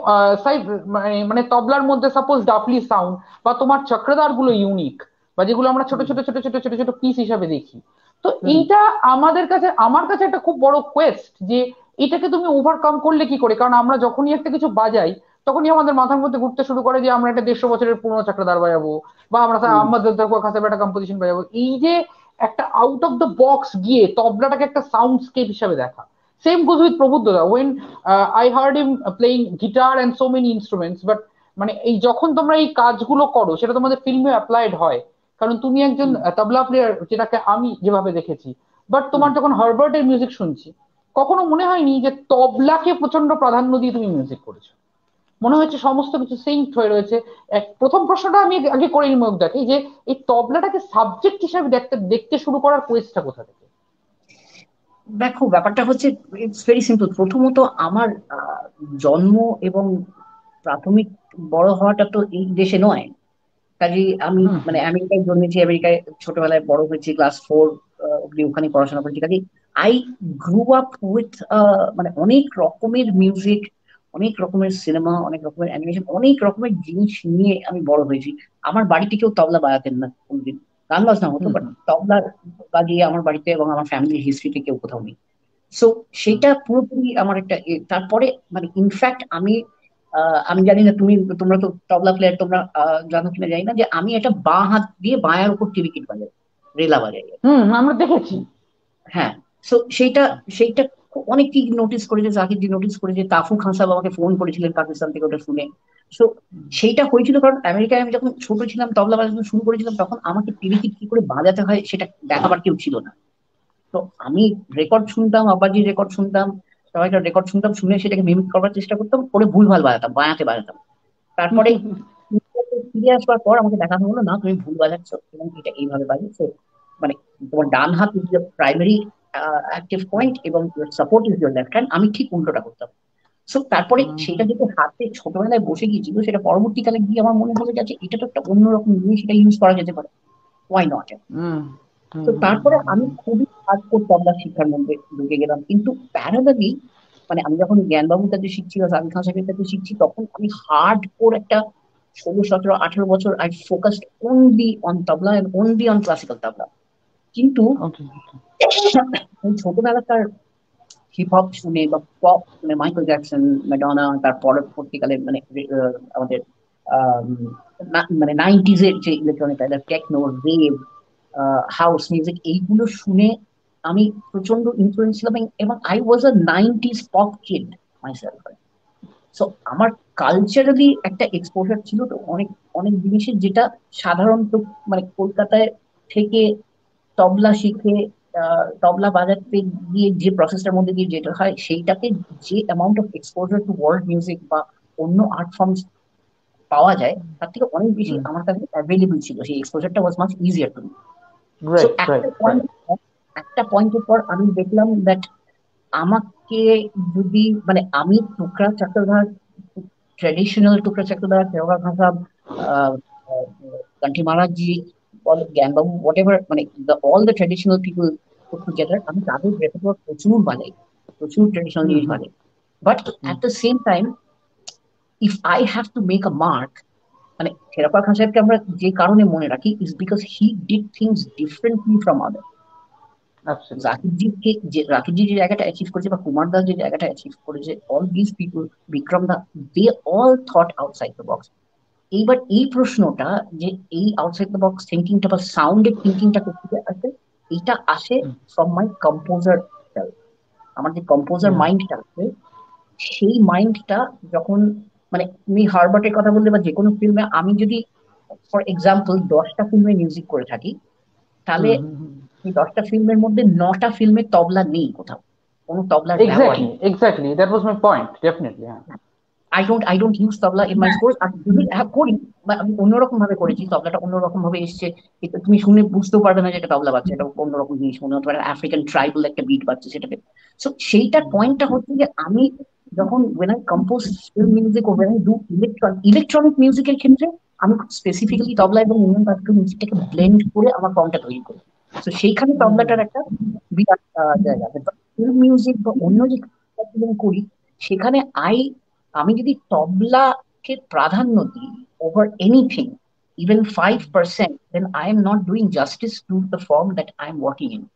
মানে তবলার মধ্যে সাপোজ ডাফলি সাউন্ড বা তোমার চক্রদার গুলো ইউনিক, বা যেগুলো আমরা ছোট ছোট ছোট ছোট ছোট ছোট পিস হিসাবে দেখি। তো এইটা আমাদের কাছে আমার কাছে একটা খুব বড় কোয়েস্ট যে এটাকে তুমি ওভারকাম করলে কি করে, কারণ আমরা যখনই একটা কিছু বাজাই তখনই আমাদের মাথার মধ্যে ঘুরতে শুরু করে যে আমরা একটা দেড়শো বছরের পুরোনো চক্রদার বাজাবো বা আমরা আমাদের কাছে একটা কম্পোজিশন বাজাবো। এই যে একটা আউট অফ দ্য বক্স গিয়ে তবলাটাকে একটা সাউন্ডস্কেপ হিসাবে দেখা, সেম গোজ উইথ প্রবুদ্ধদা। When I heard him playing guitar and so many instruments, but মানে এই যখন তোমরা এই কাজগুলো করো সেটা তোমাদের ফিল্মে অ্যাপ্লাইড হয়, কারণ তুমি একজন তবলা প্লেয়ার যেটাকে আমি যেভাবে দেখেছি। বাট তোমার যখন হার্বার্টের মিউজিক শুনছি, কখনো মনে হয়নি যে তবলাকে প্রচন্ড প্রাধান্য দিয়ে তুমি মিউজিক করেছো, মনে হচ্ছে সমস্ত কিছু সিঙ্ক হয়ে রয়েছে। প্রথম প্রশ্নটা আমি আগে করে নিই ময়ূকদাকে, যে এই তবলাটাকে সাবজেক্ট হিসাবে দেখতে দেখতে শুরু করার কোয়েস্টটা কোথা থেকে? দেখো ব্যাপারটা হচ্ছে ইটস ভেরি সিম্পল। প্রথমত আমার জন্ম এবং প্রাথমিক বড় হওয়াটা তো এই দেশে নয়, কাজে আমি মানে আমেরিকায় জন্মেছি, আমেরিকায় ছোটবেলায় বড় হয়েছি, ক্লাস ফোর অব্দি ওখানে পড়াশোনা করেছি। কাজে আই গ্রু আপ উইথ মানে অনেক রকমের মিউজিক, অনেক রকমের সিনেমা, অনেক রকমের অ্যানিমেশন, অনেক রকমের জিনিস নিয়ে আমি বড় হয়েছি। আমার বাড়িতে কেউ তবলা বাজাতেন না কোনদিন, গান বাজনা হতো বাট তবলা বাজিয়ে আমার বাড়িতে এবং আমার ফ্যামিলির হিস্ট্রিতে কেউ কোথাও নেই। সো সেটা পুরোপুরি আমার একটা। তারপরে মানে ইনফ্যাক্ট আমি আমি জানি না তুমি তোমরা তো তবলা প্লেয়ার, তোমরা জানো কিনা জানি না, যে আমি এটা বাঁ হাত দিয়ে বাঁয়ের উপর টিভিকিট বাজাই, রেলা বাজাই। হুম, আমরা দেখেছি। হ্যাঁ, সো সেইটা সেইটা অনেকেই নোটিস করেছে, জাকির জি নোটিস করেছে, তাফু খান সাহেব আমাকে ফোন করেছিলেন পাকিস্তান থেকে ওটা শুনে। সো সেইটা হয়েছিল কারণ আমেরিকায় আমি যখন ছোট ছিলাম, তবলা বাজানো শুরু করেছিলাম, তখন আমাকে টিভিতে কি করে বাজাতে হয় সেটা দেখাবার কেউ ছিল না। তো আমি রেকর্ড শুনতাম, আব্বাজির রেকর্ড শুনতাম, সবাইকার রেকর্ড শুনতাম, শুনে সেটাকে মিমিক করবার চেষ্টা করতাম, করে ভুলভাল বাজাতাম, বায়াতে বাজাতাম। তারপরে ফিরে আসবার পর আমাকে দেখানো হলো না তুমি ভুল বাজাচ্ছ এবং এটা এইভাবে বাজাচ্ছ, মানে তোমার ডান হাত is the primary active point এবং support is your left hand. আমি ঠিক উল্টোটা করতাম। সো তারপরে সেটা যেটা হাতে ছোটবেলায় বসে গিয়েছিল, সেটা পরবর্তীকালে গিয়ে আমার মনে হলো যে আচ্ছা, এটা তো একটা অন্যরকম জিনিস, সেটা ইউজ করা যেতে পারে, ওয়াই নট। তো তারপরে আমি খুবই হার্ডকোর তবলা শিক্ষার মধ্যে ঢুকে গেলাম। কিন্তু প্যারালালি মানে আমি যখন জ্ঞানবাবুর কাছে শিখছি বা সাবির খান সাহেবের কাছে শিখছি, তখন আমি হার্ডকোর একটা ষোলো সতেরো আঠেরো বছর I focused only on tabla and only on classical tabla. কিন্তু ওই ছোটবেলাকার হিপ হপ শুনে বা পপ শুনে, মাইকেল জ্যাকসন, ম্যাডোনা, তার পরবর্তীকালে মানে আহ, আমাদের আহ, না- মানে নাইনটিজ এর যে electronic techno, rave, house music, এইগুলো শুনে আমি প্রচন্ড ইনফ্লুয়েন্স ছিলাম এবং I was a nineties pop kid myself. So আমার কালচারালি একটা এক্সপোজার ছিল তো অনেক অনেক জিনিসের, যেটা সাধারণত মানে কলকাতায় থেকে তবলা শিখে আহ, তবলা বাজাতে গিয়ে যে প্রসেসটার মধ্যে দিয়ে যেটা হয়, সেইটাতে যে amount of exposure to world music বা অন্য আর্ট ফর্মস পাওয়া যায়, তার থেকে অনেক বেশি আমার কাছে অ্যাভেলেবল ছিল। সেই এক্সপোজারটা was much easier to me. So একটা পয়েন্ট একটা পয়েন্টের পর আমি দেখলাম দ্যাট আমাকে যদি মানে আমি টুকরা চক্রধার, ট্রেডিশনাল টুকরা চক্রধার, তেওরা ভাষা, কান্টি মহারাজজি, জ্ঞানবাবু, হোয়াট এভার, মানে all the traditional people put together, আমি তাদের রেপার্টরি প্রচুর বানাই, প্রচুর ট্রেডিশনাল জিনিস বানাই। But at the same time if I have to make a mark, মানে থেরাপাল খান সাহেবকে আমরা যে কারণে মনে রাখি is because he did things differently from other. জাকিরজিকে যে রাকিবজি যে জায়গাটা অ্যাচিভ করেছে বা কুমার দাস যে জায়গাটা অ্যাচিভ করেছে, all this people, Vikram da, they all thought outside the box. এইবার এই প্রশ্নটা যে এই আউটসাইড দ্য বক্স থিঙ্কিংটা বা সাউন্ডের থিঙ্কিংটা কোথা আসে, এটা আসে ফ্রম মাই কম্পোজার। আমার যে কম্পোজার মাইন্ডটা আছে, সেই মাইন্ডটা যখন মানে তুমি হারবার্টের কথা বললে বা যে কোনো ফিল্মে, আমি যদি ফর এক্সাম্পল দশটা ফিল্মে মিউজিক করে থাকি, তাহলে এই দশটা ফিল্মের মধ্যে নটা ফিল্মে তবলা নেই, কোথাও কোনো তবলার ব্যবহার নেই। Exactly, that was my point, definitely. I don't I don't use tabla in my score. আর যদি করি, আমি অন্যরকম ভাবে করেছি, তবলাটা অন্যরকম ভাবে এসছে, তুমি শুনে বুঝতেও পারবে না যে এটা তবলা বাজছে, এটা অন্যরকম জিনিস মনে হতে পারে, আফ্রিকান ট্রাইবাল একটা বিট বাজছে সেটাকে। সো সেইটার পয়েন্টটা হচ্ছে যে আমি যখন when I compose film music or when I do electronic electronic মিউজিকের ক্ষেত্রে আমি স্পেসিফিক্যালি তবলা এবং ইন্ডিয়ান ক্লাসিক্যাল মিউজিকটাকে ব্লেন্ড করে আমার ফর্মটা তৈরি করি। তো সেইখানে তবলাটার একটা বিরাট জায়গা আছে। ফিল্ম মিউজিক বা অন্য যে ফিল্ম করি, সেখানে আই আমি যদি তবলাকে প্রাধান্য দিই over anything, even five percent, then I am not doing justice to the form that I am working in.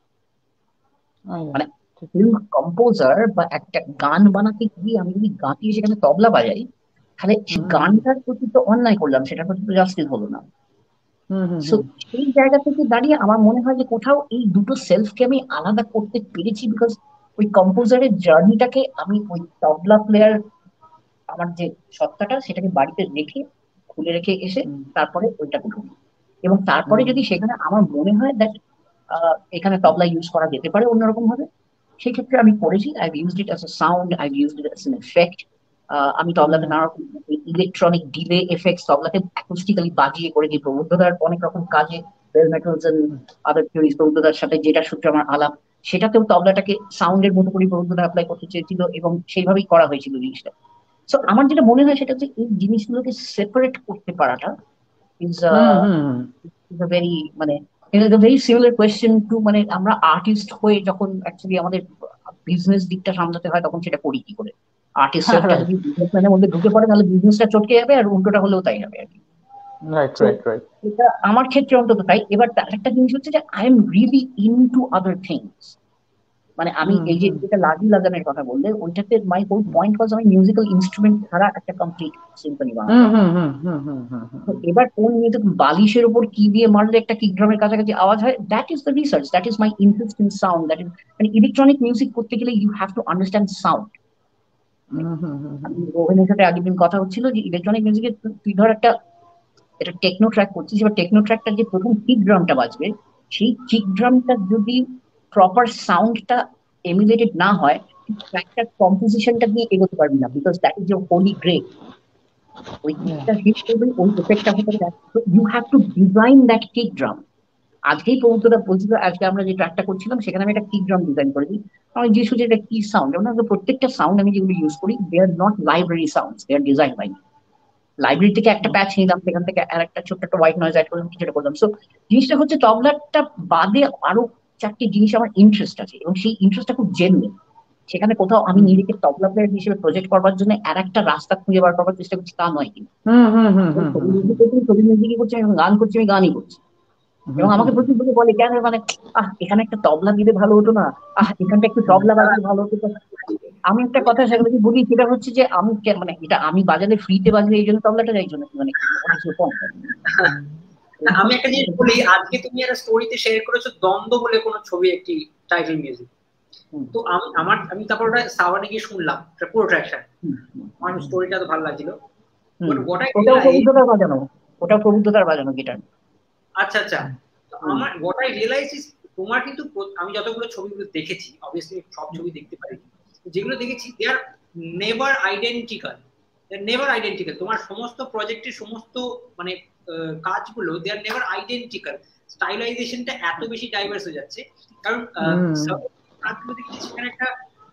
মানে ফিল্ম কম্পোজার বা একটা গান বানাতে গিয়ে আমি যদি গাঁতিয়ে সেখানে তবলা বাজাই, তাহলে সেই গানটার প্রতি তো অন্যায় করলাম, সেটার প্রতি তো জাস্টিস হলো না। সো সেই জায়গা থেকে দাঁড়িয়ে আমার মনে হয় যে কোথাও এই দুটো সেলফকে আমি আলাদা করতে পেরেছি, বিকজ ওই কম্পোজারের জার্নিটাকে আমি ওই তবলা প্লেয়ার আমার যে সত্তাটা, সেটাকে বাড়িতে রেখে খুলে রেখে এসে তারপরে ওইটাকে ঢুকি। এবং তারপরে যদি সেখানে আমার মনে হয় দ্যাট এখানে তবলা ইউজ করা যেতে পারে অন্যরকম ভাবে, সেই ক্ষেত্রে আমি করেছি। I used it as a sound, I used it as an effect. আমি তবলাতে নানা রকম ইলেকট্রনিক ডিলে এফেক্টস তবলাতে অ্যাকুস্টিক্যালি বাজিয়ে করেছি। প্রবুদ্ধদার অনেক রকম কাজে, bell metals and other theories, প্রবুদ্ধদার সাথে যেটা সূত্রে আমার আলাপ, সেটাতেও তবলাটাকে সাউন্ডের মতো করে প্রবুদ্ধদা অ্যাপ্লাই করতে চেয়েছিল এবং সেইভাবেই করা হয়েছিল জিনিসটা। সো আমার যেটা মনে হয় সেটা হচ্ছে এই জিনিসগুলোকে সেপারেট করতে পারাটা ইজ আ ভেরি মানে ভেরি সিমিলার কোয়েশ্চেন টু মানে আমরা আর্টিস্ট হয়ে যখন অ্যাকচুয়ালি আমাদের বিজনেস দিকটা সামলাতে হয়, তখন সেটা করি কি করে। আর্টিস্ট সেলফটা যদি বিজনেসম্যানের মধ্যে ঢুকে পড়ে, তাহলে বিজনেসটা চটকে যাবে, আর উল্টোটা হলেও তাই হবে আর কি। এটা আমার ক্ষেত্রে অন্তত তাই। এবার একটা জিনিস হচ্ছে যে I am really into other things, মানে আমি এই যে যেটা লাগি লাগানোর কথা বললে ওইটাতে মাই হোল পয়েন্ট ওয়াজ আমি মিউজিক্যাল ইনস্ট্রুমেন্ট ছাড়া একটা কমপ্লিট সিম্ফনি বানাবো। এবার কোন মিউজিক বালিশের উপর কি দিয়ে মারলে একটা কিক ড্রামের কাছাকাছি আওয়াজ হয়, that is the research, that is my interest in sound. That is মানে ইলেকট্রনিক মিউজিক করতে গেলে you have to understand sound. রোহিণীর সাথে আগের দিন কথা হচ্ছিল যে ইলেকট্রনিক মিউজিকে তুই ধর একটা এটা টেকনো ট্র্যাক করছিস, এবার টেকনো ট্র্যাকটা যে প্রথম কিক ড্রামটা বাজবে সেই কিক ড্রামটা যদি প্রপার সাউন্ডটা এমুলেটেড না হয় ট্র্যাকটার কম্পোজিশনটা দিয়ে এগোতে পারবি না, because that is your holy grail. ওই কিকটা হিট করবে, ওই এফেক্টটা হতে পারে, you have to design that kick drum. আজকেই প্রমুখরা বলছিল, আজকে আমরা যে ট্র্যাকটা করছিলাম সেখানে আমি একটা কিক ড্রাম ডিজাইন করেছি। আমি যে শুধু এটা কি সাউন্ড, যেমন প্রত্যেকটা সাউন্ড আমি যেগুলো ইউজ করি they are not library sounds, they are design by me. Library থেকে একটা প্যাচ নিলাম, সেখান থেকে আর একটা ছোট্ট একটা হোয়াইট নয়েজ অ্যাড করলাম, কিছুটা করলাম। সো জিনিসটা হচ্ছে তবলাটা বাদে আরো চারটি জিনিস আমার ইন্টারেস্ট আছে এবং সেই ইন্টারেস্টটা খুব জেনুইন। সেখানে কোথাও আমি নিজেকে তবলা প্লেয়ার হিসেবে প্রজেক্ট করবার জন্য আর একটা রাস্তা খুঁজে বার করবার চেষ্টা করছি তা নয় কিন্তু ছবি মিউজিকই করছি, আমি গান করছি, আমি গানই করছি। এবং আমাকে প্রচুর লোকে বলে কেন মানে আহ এখানে একটা তবলা দিলে ভালো হতো না, আহ এখানটা একটু তবলা বাজলে ভালো হতো। আমি একটা কথা সেগুলো বলি, সেটা হচ্ছে যে আমি মানে এটা আমি বাজারে ফ্রিতে বাজলে এই জন্য তবলাটা যাই জন্য মানে আমি একটা জিনিস বলি, আজকে তুমি একটা স্টোরিতে শেয়ার করেছো দ্বন্দ্ব বলে কোন ছবি একটি টাইটেল মিউজিক। তো আমি আমার আমি তারপর ওটা সাভানে গিয়ে শুনলাম পুরো ট্র্যাকটা, আমার স্টোরিটা তো ভালো লাগছিল। ওটাও প্রবুদ্ধতার বাজানো, ওটা প্রবুদ্ধতার বাজানো গিটার। আচ্ছা আচ্ছা, আমার what I realize is তোমার কিন্তু আমি যতগুলো ছবিগুলো দেখেছি, অবভিয়াসলি সব ছবি দেখতে পারি, যেগুলো দেখেছি they are never identical, they are never identical. তোমার সমস্ত প্রজেক্টের সমস্ত মানে কাজগুলো দে আর নেভার আইডেন্টিক্যাল। স্টাইলাইজেশনটা এত বেশি ডাইভার্স হয়ে যাচ্ছে, কারণ কাজগুলো দেখেছি সেখানে একটা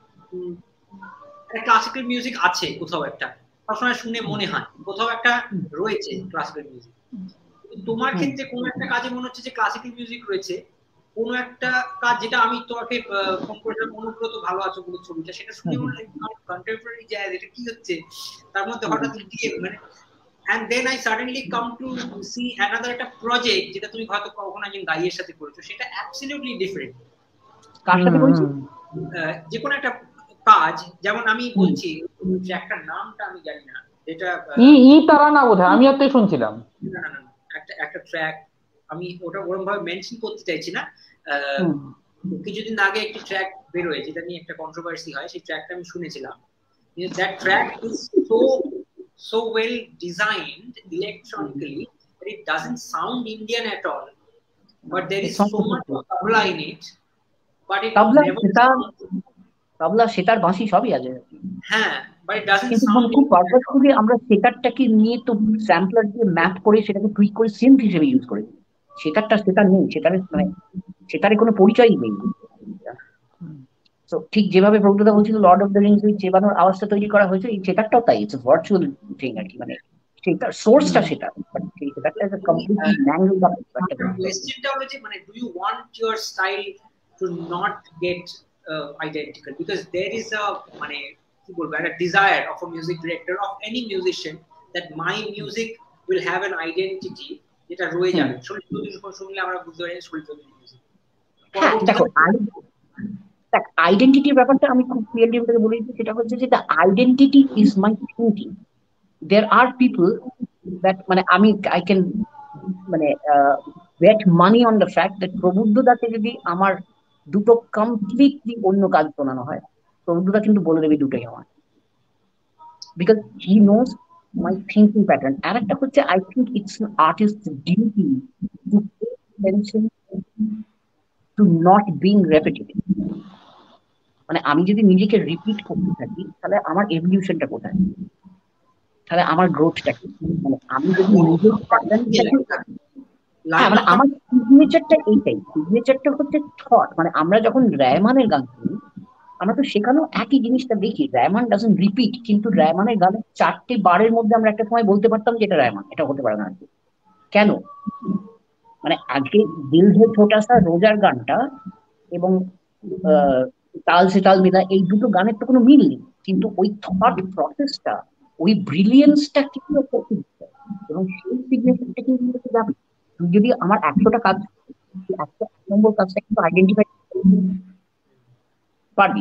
ক্লাসিক্যাল মিউজিক আছে কোথাও একটা, সবসময় শুনে মনে হয় কোথাও একটা রয়েছে ক্লাসিক্যাল মিউজিক। তোমার ক্ষেত্রে কোন একটা কাজে মনে হচ্ছে যে ক্লাসিক্যাল মিউজিক রয়েছে, কোন একটা কাজ যেটা আমি তোমাকে ফোন করে অনুব্রত ভালো আছো বলে ছবিটা, সেটা শুনে মনে হয় কন্টেম্পোরারি জ্যাজ, এটা কি হচ্ছে তার মধ্যে হঠাৎ দিয়ে মানে and then I suddenly come to see another একটা প্রজেক্ট যেটা তুমি হয়তো কখনো একজন গাইয়ের সাথে করেছো, সেটা অ্যাবসলিউটলি ডিফারেন্ট। কার সাথে করেছো? যে কোনো একটা কাজ, যেমন আমি বলছি ট্র্যাকটার নামটা আমি জানি না, যেটা ই ই তারা না বোধহয়, আমি ওটাই শুনছিলাম। না না না একটা একটা ট্র্যাক আমি ওটা ওরকম ভাবে মেনশন করতে চাইছি না। কিছুদিন আগে একটা ট্র্যাক বের হয়ে যেটা নিয়ে একটা কন্ট্রোভার্সি হয়, সেই ট্র্যাকটা আমি শুনেছিলাম। That track is so so well designed electronically that it doesn't sound Indian at all, but there is so much tabla in it, but it tabla never tabla sitar বাঁশি সবই আছে, হ্যাঁ, but it doesn't কিন্তু sound খুব purposefully আমরা সেতারটাকে নিয়ে তো sampler দিয়ে ম্যাপ করে সেটাকে টুইক করে সিন্থ হিসেবে ইউজ করি। সেতারটা সেতার নেই, সেতারের মানে সেতারে কোনো পরিচয়ই নেই। তো ঠিক যেভাবে প্রভুদা বলছিল লর্ড অফ দ্য রিংস ওই চেবানোর আওয়াজটা তৈরি করা হয়েছে, এই সেটারটাও তাই, ইটস ভার্চুয়াল থিং আর কি, মানে সেটার সোর্সটা সেটা, বাট সেই সেটারটা একটা কমপ্লিটলি ম্যানুয়াল বা একটা কোয়েশ্চেনটা হলো যে মানে do you want your style to not get identical, because there is a মানে কি বলবো একটা desire of a music director of any musician that my music will have an identity যেটা রয়ে যাবে। সলিড চৌধুরী শুনলে আমরা বুঝতে পারি সলিড চৌধুরী মিউজিক। দেখো আইডেন্টিটির ব্যাপারটা আমি খুব ক্লিয়ারলি আপনাকে বলে দিচ্ছি, সেটা হচ্ছে যে the identity is my thinking. There are people that মানে আমি আই ক্যান মানে bet money on the fact that প্রবুদ্ধদাকে যদি আমার দুটো কমপ্লিটলি অন্য কাজ শোনানো হয়, প্রবুদ্ধদা কিন্তু বলে দেবে দুটোই আমার, because he knows my thinking pattern. আর একটা হচ্ছে I think it's an artist duty to pay attention to not being repetitive. মানে আমি যদি নিজেকে রিপিট করতে থাকি তাহলে আমার এভলিউশনটা কোথায়, তাহলে আমার গ্রোথটা কি? মানে আমি যদি নিজের হ্যাঁ মানে আমার সিগনেচারটা এইটাই, সিগনেচারটা হচ্ছে থট। মানে আমরা যখন রহমানের গান শুনি আমরা তো সেখানেও একই জিনিসটা দেখি, রহমান ডাজন্ট রিপিট, কিন্তু রহমানের গানের চারটে বারের মধ্যে আমরা একটা সময় বলতে পারতাম যে এটা রহমান, এটা হতে পারে না। কেন? মানে আজকে দিল হে ছোটা সা রোজার গানটা এবং তাল সে তাল মিলা এই দুটো গানের তো কোনো মিল নেই, কিন্তু ওই থট প্রসেসটা, ওই ব্রিলিয়েন্সটা কিন্তু একটা এবং সেই সিগনেচারটা কিন্তু যাবে। তুই যদি আমার একশোটা কাজ একশো এক নম্বর কাজটা কিন্তু আইডেন্টিফাই পারবি।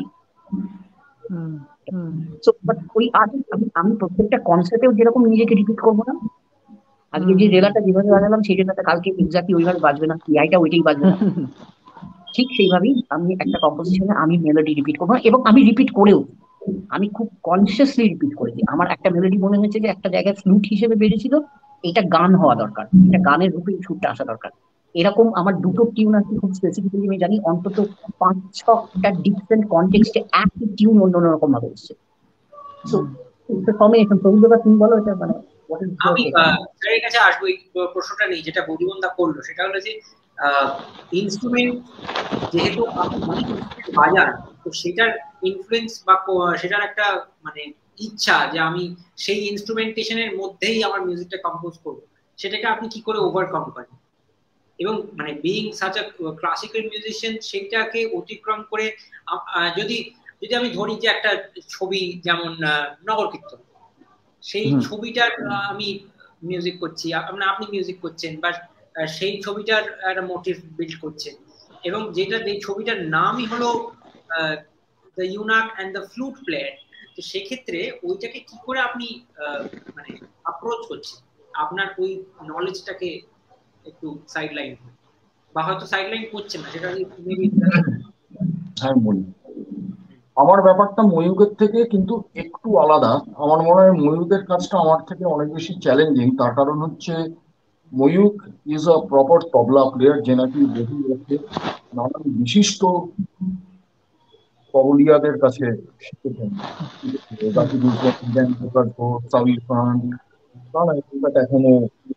সো বাট ওই আর্টিস্ট আমি আমি প্রত্যেকটা কনসার্টেও যেরকম নিজেকে রিপিট করবো না, আজকে যে রেলাটা যেভাবে বাজালাম সেই রেলাটা কালকে এক্স্যাক্টলি ওইভাবে বাজবে না, আইটা ওইটাই বাজবে না, ঠিক সেইভাবেই আমি একটা কম্পোজিশনে আমি মেলোডি রিপিট করবো এবং আমি রিপিট করেও আমি খুব কনসিয়াসলি রিপিট করেছি। আমার একটা মেলোডি মনে হয়েছে যে একটা জায়গায় ফ্লুট হিসেবে বেজেছিল, এটা গান হওয়া দরকার, এটা গানের রূপে এই সুরটা আসা দরকার। এরকম আমার দুটো টিউন আছে খুব স্পেসিফিক্যালি, আমি জানি অন্তত পাঁচ ছটা ডিফারেন্ট কনটেক্সটে একই টিউন অন্য রকম ভাবে এসছে। সো কম্বিনেশন প্রবীণদা তুমি বলো এটা মানে আমি স্যারের কাছে আসবো এই প্রশ্নটা নেই যেটা বৌদিবন্ধা করলো, সেটা হলো যে ইনস্ট্রুমেন্ট যেহেতু আপনি বাজান, তো সেটার ইনফ্লুয়েন্স বা সেটার একটা মানে ইচ্ছা যে আমি সেই ইনস্ট্রুমেন্টেশনের মধ্যেই আমার মিউজিকটা কম্পোজ করবো, সেটাকে আপনি কি করে ওভারকাম করেন? এবং মানে being such a classical musician সেটাকে অতিক্রম করে যদি যদি আমি ধরি যে একটা ছবি যেমন নগর কীর্তন, সেই ছবিটার আমি মিউজিক করছি, আপনি মিউজিক করছেন বা সেই ছবিটার একটা মোটিভ বিল্ড করছেন, এবং যেটা এই ছবিটার নামই হলো the eunuch and the flute player, তো সেক্ষেত্রে ওইটাকে কি করে আপনি মানে অ্যাপ্রোচ করছেন? আপনার ওই নলেজটাকে একটু সাইডলাইন বা হয়তো সাইডলাইন করছেন না, সেটা মেবি। হ্যাঁ বলি, আমার ব্যাপারটা ময়ূকের থেকে কিন্তু একটু আলাদা। আমার মনে হয় ময়ূকের কাজটা আমার থেকে অনেক বেশি চ্যালেঞ্জিং। তার কারণ হচ্ছে Mayukh is a proper tabla player, যে নাকি বহু বছর নানান বিশিষ্ট তবলিয়াদের কাছে শিখেছেন। সাবির খান এখনো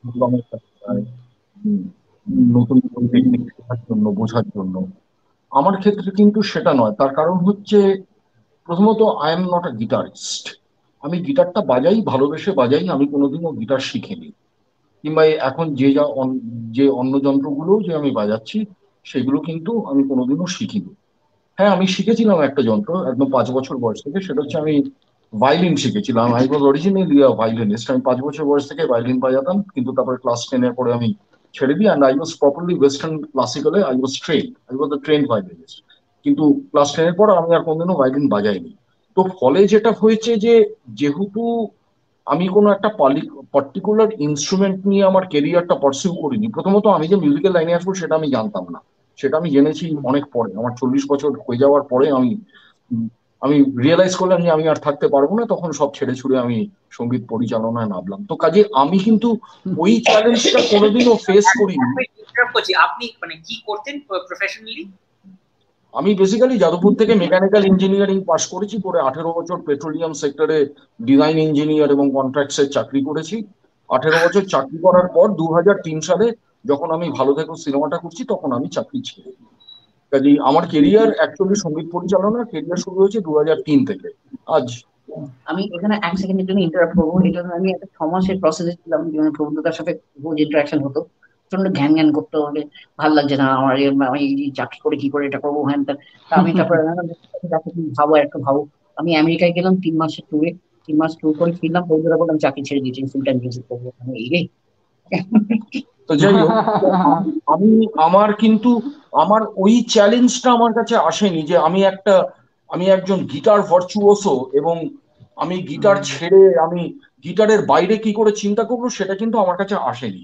নতুন নতুন টেকনিক শেখার জন্য, বোঝার জন্য। আমার ক্ষেত্রে কিন্তু সেটা নয়। তার কারণ হচ্ছে প্রথমত I am not a guitarist. আমি গিটারটা বাজাই, ভালোবেসে বাজাই, আমি কোনোদিনও গিটার শিখিনি। কিংবা এখন যে যা যে অন্য যন্ত্রগুলো যে আমি বাজাচ্ছি সেগুলো কিন্তু আমি কোনোদিনও শিখিনি। হ্যাঁ, আমি শিখেছিলাম একটা যন্ত্র একদম পাঁচ বছর বয়স থেকে, সেটা হচ্ছে আমি ভায়োলিন শিখেছিলাম। I was originally a violinist. আমি পাঁচ বছর বয়স থেকে ভায়োলিন বাজাতাম, কিন্তু তারপরে ক্লাস টেনের পরে আমি ছেড়ে দিই। And I was properly western ক্লাসিক্যালে I was train I was a train violinist. কিন্তু ক্লাস টেনের পর আমি আর কোনোদিনও ভায়োলিন বাজাইনি। তো ফলে যেটা হয়েছে যে যেহেতু আমি কোনো একটা পার্টিকুলার ইনস্ট্রুমেন্ট নিয়ে আমার কেরিয়ারটা পারসিউ করিনি, প্রথমত আমি যে মিউজিক্যাল লাইনে আসবো সেটা আমি জানতাম না। সেটা আমি জেনেছি অনেক পরে, আমার চল্লিশ বছর হয়ে যাওয়ার পরে আমি আমি রিয়েলাইজ করলাম যে আমি আর থাকতে পারবো না। তখন সব ছেড়ে ছুড়ে আমি সঙ্গীত পরিচালনায় নামলাম। তো কাজে আমি কিন্তু ওই চ্যালেঞ্জটা কোনোদিনও ফেস করিনি। আপনি মানে কি করতেন প্রফেশনালি? আমি বেসিক্যালি যাদবপুর থেকে মেকানিক্যাল ইঞ্জিনিয়ারিং পাশ করেছি, পরে আঠেরো বছর পেট্রোলিয়াম সেক্টরে ডিজাইন ইঞ্জিনিয়ার এবং কন্ট্রাক্টসের চাকরি করেছি। আঠেরো বছর চাকরি করার পর দু হাজার তিন সালে যখন আমি ভালো থেকো সিনেমাটা করছি, তখন আমি চাকরি ছেড়ে দিই। কাজেই আমার কেরিয়ার অ্যাকচুয়ালি সঙ্গীত পরিচালনা কেরিয়ার শুরু হয়েছে দু হাজার তিন থেকে। আজ আমি এখানে এক সেকেন্ডের জন্য ইন্টারাপ্ট করবো। এটা আমি একটা ছ মাসের প্রসেসে ছিলাম, যেমন প্রবন্ধতার সাথে রোজ ইন্টারাকশন হতো, প্রচন্ড ঘ্যান ঘ্যান করতে হবে, ভালো লাগছে না আমার, আমি চাকরি করে কি করে এটা করবো হ্যান ত্যান। আমি তারপরে ভাবো একটু ভাবো, আমি আমেরিকায় গেলাম তিন মাসের ট্যুরে, তিন মাস ট্যুর করে ফিরলাম, প্রবন্ধতা বললাম চাকরি ছেড়ে দিয়েছি, ফুল টাইম মিউজিক করবো। আমি এই রে তো যাই হোক, আমি আমার কিন্তু আমার ওই চ্যালেঞ্জটা আমার কাছে আসেনি যে আমি একটা আমি একজন গিটার ভার্চুওসো এবং আমি গিটার ছেড়ে আমি গিটারের বাইরে কি করে চিন্তা করবো, সেটা কিন্তু আমার কাছে আসেনি।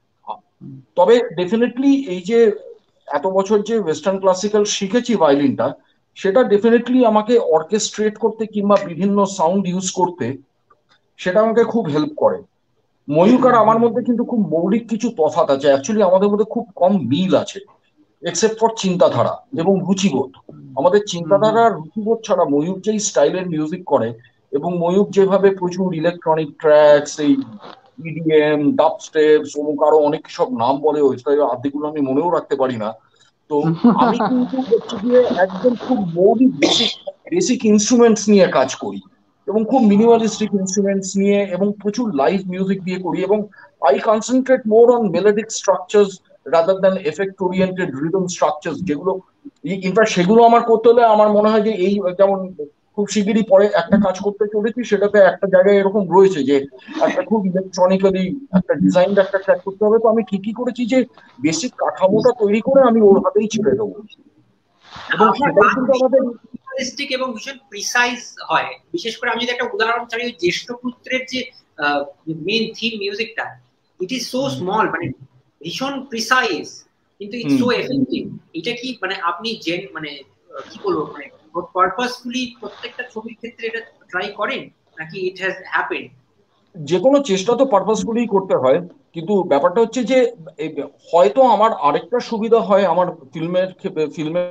তবে ডেফিনেটলি এই যে এত বছর যে ওয়েস্টার্ন ক্লাসিক্যাল শিখেছি ভায়োলিনটা, সেটা ডেফিনেটলি আমাকে অর্কেস্ট্রেট করতে কিংবা বিভিন্ন সাউন্ড ইউজ করতে সেটা আমাকে খুব হেল্প করে। ময়ূক আর আমার মধ্যে কিন্তু খুব মৌলিক কিছু তফাৎ আছে। অ্যাকচুয়ালি আমাদের মধ্যে খুব কম মিল আছে, এক্সেপ্ট ফর চিন্তাধারা এবং রুচিবোধ। আমাদের চিন্তাধারা রুচিবোধ ছাড়া ময়ূক যেই স্টাইলের মিউজিক করে এবং ময়ূক যেভাবে প্রচুর ইলেকট্রনিক ট্র্যাকস, এই ইডিএম, ডাব স্টেপস, অমুক আরো অনেক সব নাম বলে, ওই আর্ধেকগুলো আমি মনেও রাখতে পারি না। তো আমি কিন্তু হচ্ছে গিয়ে একদম খুব মৌলিক বেসিক বেসিক ইনস্ট্রুমেন্টস নিয়ে কাজ করি এবং খুব মিনিমালিস্টিক ইনস্ট্রুমেন্টস নিয়ে এবং প্রচুর লাইভ মিউজিক দিয়ে করি, এবং I concentrate more on melodic structures rather than effect oriented rhythm structures, যেগুলো ইনফ্যাক্ট সেগুলো আমার করতে হলে আমার মনে হয় যে এই যেমন খুব শিগগিরই পরে একটা কাজ করতে চলেছি, সেটাতে একটা জায়গায় এরকম রয়েছে যে একটা খুব ইলেকট্রনিক্যালি একটা ডিজাইন একটা ট্র্যাক করতে হবে। তো আমি ঠিকই করেছি যে বেসিক কাঠামোটা তৈরি করে আমি ওর হাতেই ছেড়ে দেবো, এবং সেটাই কিন্তু আমাদের রিয়েলিস্টিক এবং ভীষণ প্রিসাইজ হয়। বিশেষ করে আমি যদি একটা উদাহরণ চাই, ওই জ্যেষ্ঠ পুত্রের যে মেইন থিম মিউজিকটা, ইট ইজ সো স্মল, মানে ভীষণ প্রিসাইজ, কিন্তু ইটস সো এফেক্টিভ। এটা কি মানে আপনি জেন মানে কি বলবো, মানে পারপাসফুলি প্রত্যেকটা ছবির ক্ষেত্রে এটা ট্রাই করেন, নাকি ইট হ্যাজ হ্যাপেন্ড? যে কোনো চেষ্টা তো পারপাসফুলি করতে হয়, কিন্তু ব্যাপারটা হচ্ছে যে হয়তো আমার আরেকটা সুবিধা হয় আমার ফিল্মের ফিল্মের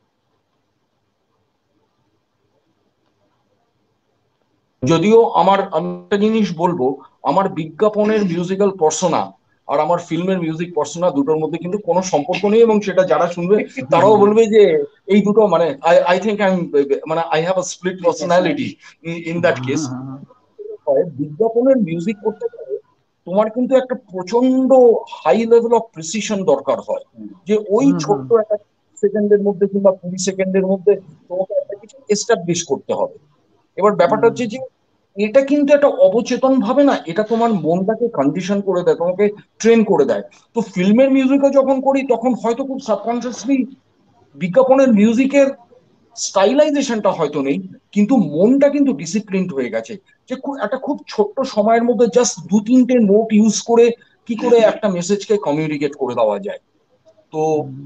যদিও আমার আমি একটা জিনিস বলবো, আমার বিজ্ঞাপনের মিউজিক্যাল পার্সোনা আর আমার ফিল্মের মিউজিক পার্সোনা দুটোর মধ্যে কিন্তু কোনো সম্পর্ক নেই, এবং সেটা যারা শুনবে তারাও বলবে যে এই দুটো মানে আই আই থিঙ্ক আই মানে I have a split personality in that case. বিজ্ঞাপনের মিউজিক করতে গেলে তোমার কিন্তু একটা প্রচন্ড হাই লেভেল অফ প্রিসিশন দরকার হয়, যে ওই ছোট্ট একটা সেকেন্ডের মধ্যে কিংবা কুড়ি সেকেন্ডের মধ্যে তোমাকে একটা কিছু এস্টাবলিশ করতে হবে। এবার ব্যাপারটা হচ্ছে যে এটা কিন্তু একটা অবচেতন ভাবে না, এটা তোমার মনটাকে কন্ডিশন করে দেয়, তোমাকে ট্রেন করে দেয়। তো ফিল্মের মিউজিকও যখন করি তখন হয়তো খুব সাবকনসিয়াসলি বিজ্ঞাপনের মিউজিকের স্টাইলাইজেশনটা হয়তো নেই, কিন্তু মনটা কিন্তু ডিসিপ্লিনড হয়ে গেছে, যে একটা খুব ছোট্ট সময়ের মধ্যে জাস্ট দু তিনটে নোট ইউজ করে কি করে একটা মেসেজকে কমিউনিকেট করে দেওয়া যায়। তো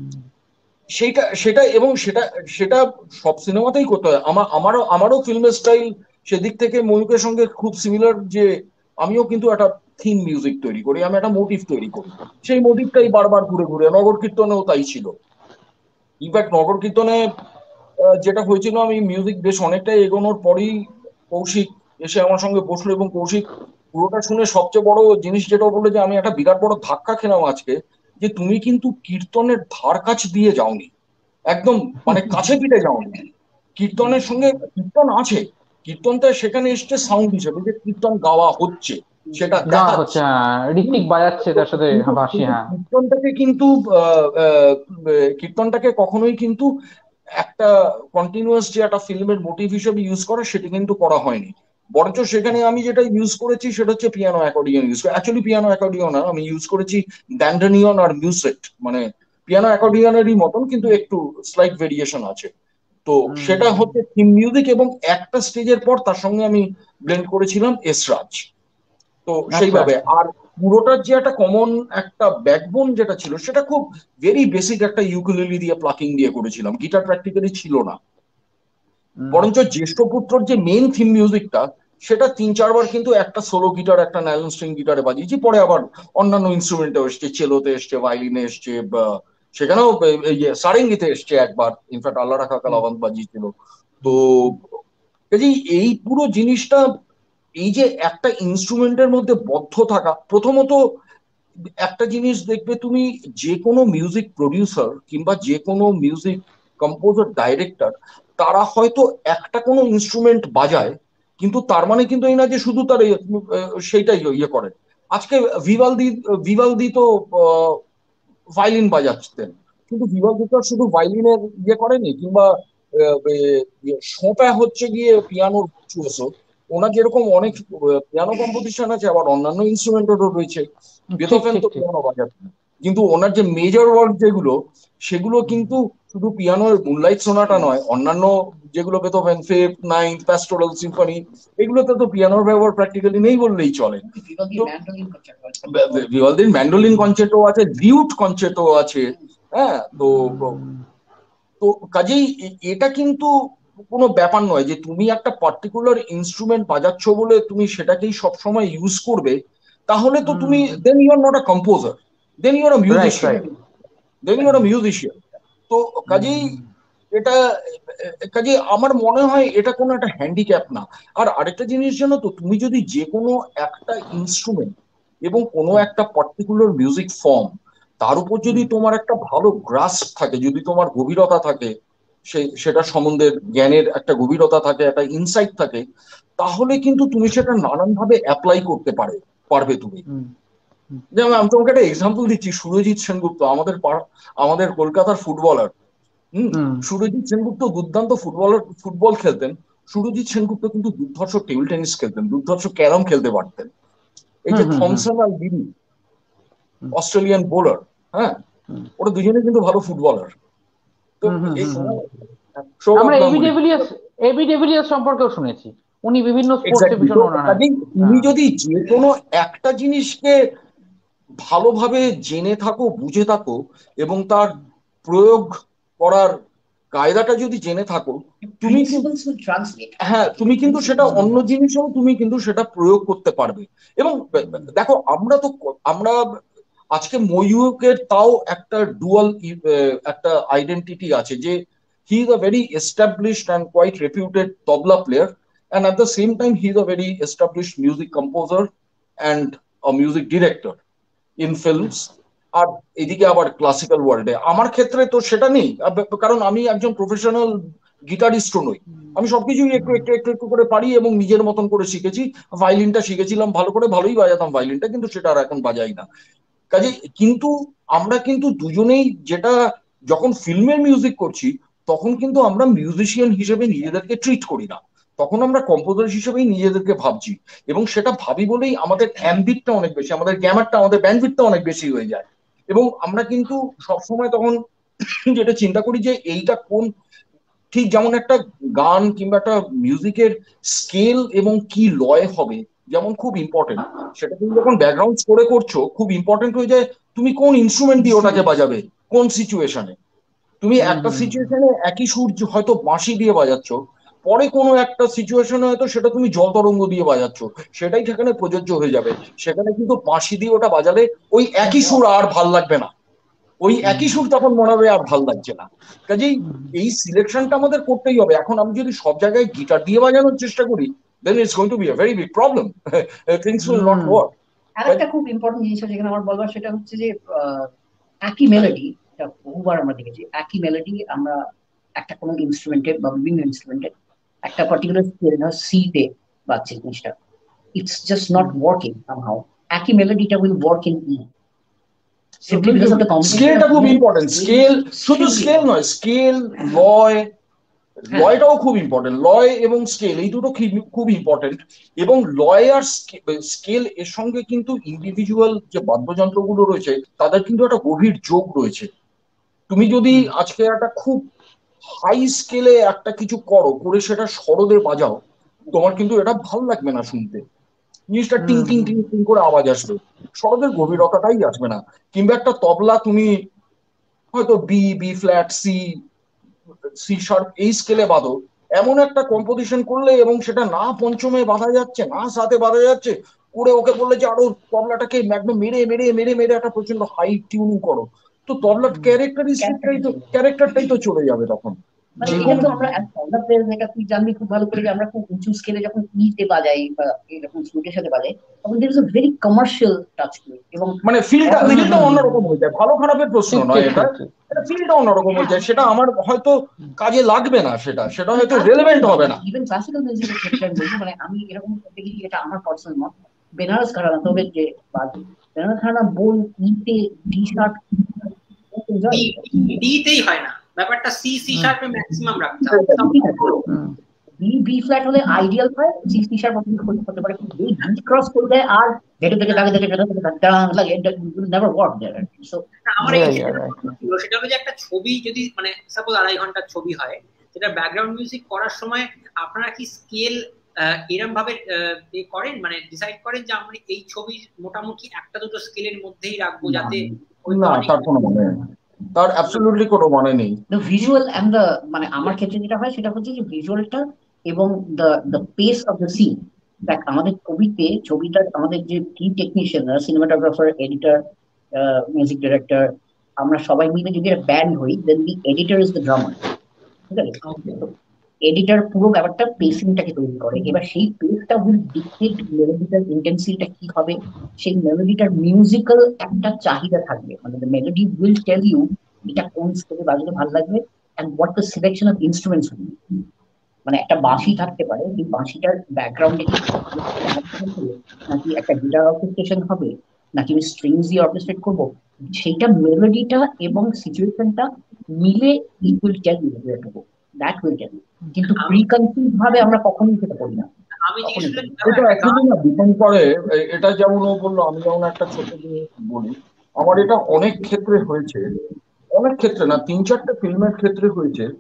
সেটা সেটা এবং সেটা সেটা সব সিনেমাতেই করতে হয়। আমার আমারও আমারও ফিল্মের স্টাইল সেদিক থেকে ময়ূকের সঙ্গে খুব সিমিলার, যে আমিও কিন্তু একটা থিম মিউজিক তৈরি করি, আমি একটা মোটিভ তৈরি করি, সেই মোটিভটাই বারবার ঘুরে ঘুরে। নগর কীর্তনেও তাই ছিল। ইনফ্যাক্ট নগর কীর্তনে যেটা হয়েছিল, আমি মিউজিক বেশ অনেকটাই এগোনোর পরেই কৌশিক এসে আমার সঙ্গে বসলো, এবং কৌশিক পুরোটা শুনে সবচেয়ে বড় জিনিস যেটা বললো, যে আমি একটা বিরাট বড় ধাক্কা খেলাম আজকে, যে তুমি কিন্তু কীর্তনের ধার কাছ দিয়ে যাওনি, একদম মানে কাছে পিঠে যাওনি। কীর্তনের সঙ্গে কীর্তন আছে, কীর্তনটা সেখানে এসছে সাউন্ড হিসেবে, যে কীর্তন গাওয়া হচ্ছে সেটা দেখা হচ্ছে, ঋত্বিক বাজাচ্ছে তার সাথে বাঁশি। হ্যাঁ, কীর্তনটাকে কিন্তু কীর্তনটাকে কখনোই কিন্তু একটা কন্টিনিউয়াস যে একটা ফিল্মের মোটিভ হিসেবে ইউজ করা, সেটা কিন্তু করা হয়নি। বরঞ্চ সেখানে আমি যেটা ইউজ করেছি সেটা হচ্ছে পিয়ানো অ্যাকর্ডিয়ন ইউজ করে, অ্যাকচুয়ালি পিয়ানো অ্যাকর্ডিয়ন না, আমি ইউজ করেছি ব্যান্ডোনিয়ন আর মিউসেট, মানে পিয়ানো অ্যাকর্ডিয়নেরই মতন কিন্তু একটু স্লাইট ভেরিয়েশন আছে। তো সেটা হচ্ছে থিম মিউজিক, এবং একটা স্টেজের পর তার সঙ্গে আমি ব্লেন্ড করেছিলাম এসরাজ। তো সেইভাবে আর পুরোটার যে একটা কমন একটা ব্যাকবোন যেটা ছিল, সেটা খুব ভেরি বেসিক একটা ইউকুলেলি দিয়ে প্লাকিং দিয়ে করেছিলাম, গিটার প্র্যাকটিক্যালি ছিল না। বরঞ্চ জ্যেষ্ঠ পুত্রর যে মেইন থিম মিউজিকটা, সেটা তিন চারবার কিন্তু একটা সোলো গিটার একটা নাইলন স্ট্রিং গিটারে বাজিয়েছি, পরে আবার অন্যান্য ইনস্ট্রুমেন্টে এসছে, চেলোতে এসছে, ভায়োলিনে এসছে, সেখানেও সারেঙ্গিতে এসছে একবার, ইনফ্যাক্ট আল্লাহ রাখা কালাবান বাজিয়েছিল। তো এই পুরো জিনিসটা, এই যে একটা ইনস্ট্রুমেন্টের মধ্যে বদ্ধ থাকা, প্রথমত একটা জিনিস দেখবে তুমি, যে কোনো মিউজিক প্রডিউসার কিংবা যে কোনো মিউজিক কম্পোজার ডাইরেক্টর, তারা হয়তো একটা কোনো ইনস্ট্রুমেন্ট বাজায়, কিন্তু তার মানে কিন্তু এই না যে শুধু তার সেইটাই ইয়ে করে। আজকে ভিভালদি ভিভালদি তো ভায়োলিন বাজাচ্ছেন, কিন্তু ভিভালদি তো শুধু ভায়োলিনের ইয়ে করেনি, কিংবা শোঁপা হচ্ছে গিয়ে পিয়ানোর ভার্চুওসো। ওনার যেরকম অনেক পিয়ানো কম্পোজিশন আছে, আবার অন্যান্য ইনস্ট্রুমেন্টেরও রয়েছে। বেথোভেন তো পিয়ানো বাজাতেন, কিন্তু ওনার যে মেজর ওয়ার্ক যেগুলো, সেগুলো কিন্তু শুধু পিয়ানোর মুনলাইট সোনাটা নয়, অন্যান্য যেগুলো Beethoven fifth, ninth, pastoral, symphony, এগুলোতে তো পিয়ানোর ব্যবহার প্র্যাকটিক্যালি নেই বললেই চলে। ভিভালদির ম্যান্ডোলিন কনচার্টো আছে, লিউট কনচার্টো আছে। হ্যাঁ, তো তো কাজেই এটা কিন্তু কোনো ব্যাপার নয় যে তুমি একটা পার্টিকুলার ইনস্ট্রুমেন্ট বাজাচ্ছ বলে তুমি সেটাকেই সবসময় ইউজ করবে, তাহলে তো তুমি then you are not a composer, then you are a musician, then you are a musician. তো কাজেই এটা কাজেই আমার মনে হয় এটা কোনো একটা হ্যান্ডিক্যাপ না। আর আরেকটা জিনিস জানো তো, তুমি যদি যে কোনো একটা ইনস্ট্রুমেন্ট এবং কোনো একটা পার্টিকুলার মিউজিক ফর্ম, তার উপর যদি তোমার একটা ভালো গ্রাস্প থাকে, যদি তোমার গভীরতা থাকে, সেই সেটা সম্বন্ধে জ্ঞানের একটা গভীরতা থাকে, একটা ইনসাইট থাকে, তাহলে কিন্তু তুমি সেটা নানান ভাবে অ্যাপ্লাই করতে পারে পারবে তুমি। যেমন আমি তোমাকে একটা এক্সাম্পল দিচ্ছি, সুরজিৎ সেনগুপ্ত, আমাদের আমাদের কলকাতার ফুটবলার। হম সুরজিৎ সেনগুপ্ত দুর্দান্ত ফুটবলার, ফুটবল খেলতেন। সুরজিৎ সেনগুপ্ত কিন্তু দুর্ধর্ষ টেবিল টেনিস খেলতেন, দুর্ধর্ষ ক্যারম খেলতে পারতেন। এই যে থমসন আর বিডি, অস্ট্রেলিয়ান বোলার, হ্যাঁ, ওরা দুজনে কিন্তু ভালো ফুটবলার। তো সৌরভ আমরা AB Ganguly. De Villiers AB de Villiers সম্পর্কেও শুনেছি, উনি বিভিন্ন স্পোর্টসে Exactly. ভীষণ তো ওনার। কাজেই তুমি যদি যে কোনো একটা জিনিসকে ভালোভাবে জেনে থাকো, বুঝে থাকো এবং তার প্রয়োগ করার কায়দাটা যদি জেনে থাকো, তুমি কিন্তু Principles will translate. হ্যাঁ তুমি কিন্তু সেটা অন্য জিনিসেও তুমি কিন্তু সেটা প্রয়োগ করতে পারবে। এবং দেখো আমরা তো আমরা আজকে ময়ূকের তাও একটা ডুয়াল একটা আইডেন্টিটি আছে, যে he is a very established and quite reputed tabla player, and at the same time he is a very established music composer and a music director in films. আর এদিকে আবার ক্লাসিক্যাল ওয়ার্ল্ডে আমার ক্ষেত্রে তো সেটা নেই, কারণ আমি একজন প্রফেশনাল গিটারিস্টও নই। আমি সবকিছুই একটু একটু একটু একটু করে পারি এবং নিজের মতন করে শিখেছি। ভায়োলিনটা শিখেছিলাম ভালো করে, ভালোই বাজাতাম ভায়োলিনটা, কিন্তু সেটা আর এখন বাজাই না। কাজে কিন্তু আমরা কিন্তু দুজনেই যেটা যখন ফিল্মের মিউজিক করছি তখন কিন্তু আমরা মিউজিশিয়ান হিসেবে নিজেদেরকে ট্রিট করি না, তখন আমরা কম্পোজার হিসেবেই নিজেদেরকে ভাবছি, এবং সেটা ভাবি বলেই আমাদের অ্যাম্বিটটা অনেক বেশি, আমাদের গ্যামারটা, আমাদের ব্যান্ডউইডথটা অনেক বেশি হয়ে যায়। এবং আমরা কিন্তু সবসময় তখন যেটা চিন্তা করি যে এইটা কোন, ঠিক যেমন একটা গান কিংবা একটা মিউজিকের স্কেল এবং কি লয় হবে যেমন খুব ইম্পর্টেন্ট, সেটা তুমি যখন ব্যাকগ্রাউন্ড স্কোরে করছো খুব ইম্পর্টেন্ট হয়ে যায় তুমি কোন ইনস্ট্রুমেন্ট দিয়ে ওটাকে বাজাবে, কোন সিচুয়েশনে। তুমি একটা সিচুয়েশনে একই সুর হয়তো বাঁশি দিয়ে বাজাচ্ছ, পরে কোনো একটা সিচুয়েশনে হয়তো সেটা তুমি জল তরঙ্গ দিয়ে বাজাচ্ছ, সেটাই সেখানে প্রযোজ্য হয়ে যাবে। সেখানে কিন্তু বাঁশি দিয়ে ওটা বাজালে ওই একই সুর আর ভাল লাগবে না, ওই একই সুর তখন মনে হবে আর ভাল লাগছে না। কাজেই এই সিলেকশনটা আমাদের করতেই হবে। এখন আমি যদি সব জায়গায় গিটার দিয়ে বাজানোর চেষ্টা করি, then it's going to be a very big problem. Things will not work. আরেকটা খুব ইম্পর্টেন্ট জিনিস আছে যেখানে আমার বলবার, সেটা হচ্ছে যে একই মেলোডি, এটা বহুবার আমরা দেখেছি, একই মেলোডি আমরা একটা কোনো ইনস্ট্রুমেন্টের বা বিভিন্ন ইনস্ট্রুমেন্টের একটা পার্টিকুলার স্কেল, সি তে বাজছে জিনিসটা, it's just not working somehow. একই মেলোডিটা will work in E, simply because of the combination. স্কেলটা খুব ইম্পর্টেন্ট, স্কেল শুধু স্কেল নয়, স্কেল লয়, লয়টাও খুব ইম্পর্টেন্ট, লয় এবং স্কেল এই দুটো খুব ইম্পর্টেন্ট। এবং লয় আর স্কেল এর সঙ্গে কিন্তু ইন্ডিভিজুয়াল যে বাদ্যযন্ত্রগুলো রয়েছে তাদের কিন্তু একটা গভীর যোগ রয়েছে। তুমি যদি আজকে একটা খুব হাই স্কেলে একটা কিছু করো, করে সেটা সরদে বাজাও, তোমার কিন্তু এটা ভালো লাগবে না শুনতে, জিনিসটা টিং টিং টিং টিং করে আওয়াজ আসবে, সরদের গভীরতাটাই আসবে না। কিংবা একটা তবলা তুমি হয়তো B B flat C C sharp এই স্কেলে বাঁধো, এমন একটা কম্পোজিশন করলে এবং সেটা না পঞ্চমে বাঁধা যাচ্ছে না সাথে বাঁধা যাচ্ছে, করে ওকে বললে যে আরো তবলাটাকে একদম মেরে মেরে মেরে মেরে একটা প্রচন্ড হাই টিউনিং করো, তো তবলার ক্যারেক্টারিস্টিকটাই তো ক্যারেক্টারটাই তো চলে যাবে তখন। মানে এটা তো আমরা তবলা প্লেয়ার, এটা তুই জানবি খুব ভালো করে, যে আমরা খুব উঁচু স্কেলে যখন ইতে বাজাই বা এরকম ফ্লুটের সাথে বাজাই, তখন there is a very commercial touch to it, এবং মানে ফিলটা ফিলটা অন্যরকম হয়ে যায়। ভালো খারাপের প্রশ্ন নয় এটা, এটা ফিলটা অন্যরকম হয়ে যায়, সেটা আমার হয়তো কাজে লাগবে না, সেটা সেটা হয়তো রেলেভেন্ট হবে না। ইভেন ক্লাসিক্যাল মিউজিকের ক্ষেত্রে আমি বলবো, মানে আমি এরকম দেখেছি, এটা আমার পার্সোনাল মত, বেনারস ঘরানা তবে যে বাজে বেনারস ঘরানা বোল ইতে ডি শার্প ডিতেই হয় না ব্যাপারটা, সি সি শার্পে ম্যাক্সিমাম রাখতে হবে। বি বি ফ্ল্যাট হলে আইডিয়াল হয়, সি সি শার্প আপনি করতে পারে, এই বি ক্রস করে দেয় আর যেটা থেকে তাকে থেকে লাগে, it will never work there. So আমার সেটা হলো যে একটা ছবি যদি মানে সাপোজ আড়াই ঘন্টার ছবি হয়, যেটা ব্যাকগ্রাউন্ড মিউজিক করার সময় আপনারা কি স্কেল এরকম ভাবে করেন, মানে ডিসাইড করেন যে আমরা এই ছবির মোটামুটি একটা দুটো স্কেলের মধ্যেই রাখবো যাতে না, তার কোনো মানে তার অ্যাবসলিউটলি কোনো মানে নেই। দ্য ভিজুয়াল এন্ড দ্য, মানে আমার ক্ষেত্রে যেটা হয় সেটা হচ্ছে যে ভিজুয়ালটা এবং the the pace of the scene. দেখ আমাদের ছবিতে ছবিটার আমাদের যে কি টেকনিশিয়ানরা, সিনেমাটোগ্রাফার, এডিটর, মিউজিক ডিরেক্টর, আমরা সবাই মিলে যদি একটা ব্যান্ড হই, then the editor is the drummer, ঠিক আছে? এডিটর পুরো ব্যাপারটা পেসিংটাকে তৈরি করে, এবার সেই পেসটা উইল ডিকটেট মেলোডিটার ইন্টেন্সিটিটা কি হবে, সেই মেলোডিটার মিউজিক্যাল একটা চাহিদা থাকবে, মানে the melody will tell you এটা কোন স্কেলে বাজালে ভালো লাগবে and what the selection of instruments will be. মানে একটা বাঁশি থাকতে পারে, এই বাঁশিটার ব্যাকগ্রাউন্ডে কি নাকি একটা গিটার অর্কেস্ট্রেশন হবে, নাকি আমি স্ট্রিংস দিয়ে অর্কেস্ট্রেট করবো, সেইটা মেলোডিটা এবং সিচুয়েশনটা মিলে it will tell you where to go, that will tell you. কিন্তু প্রিকনসিভ ভাবে আমরা কখনোই সেটা করি না। আমি এটা অ্যাকচুয়ালি না ডিপেন্ড করে, এটা যেমন ও বললো, আমি যেমন একটা ছোট জিনিস বলি, আমার এটা অনেক ক্ষেত্রে হয়েছে, অনেক ক্ষেত্রে না তিন চারটে ফিল্মের ক্ষেত্রে হয়েছে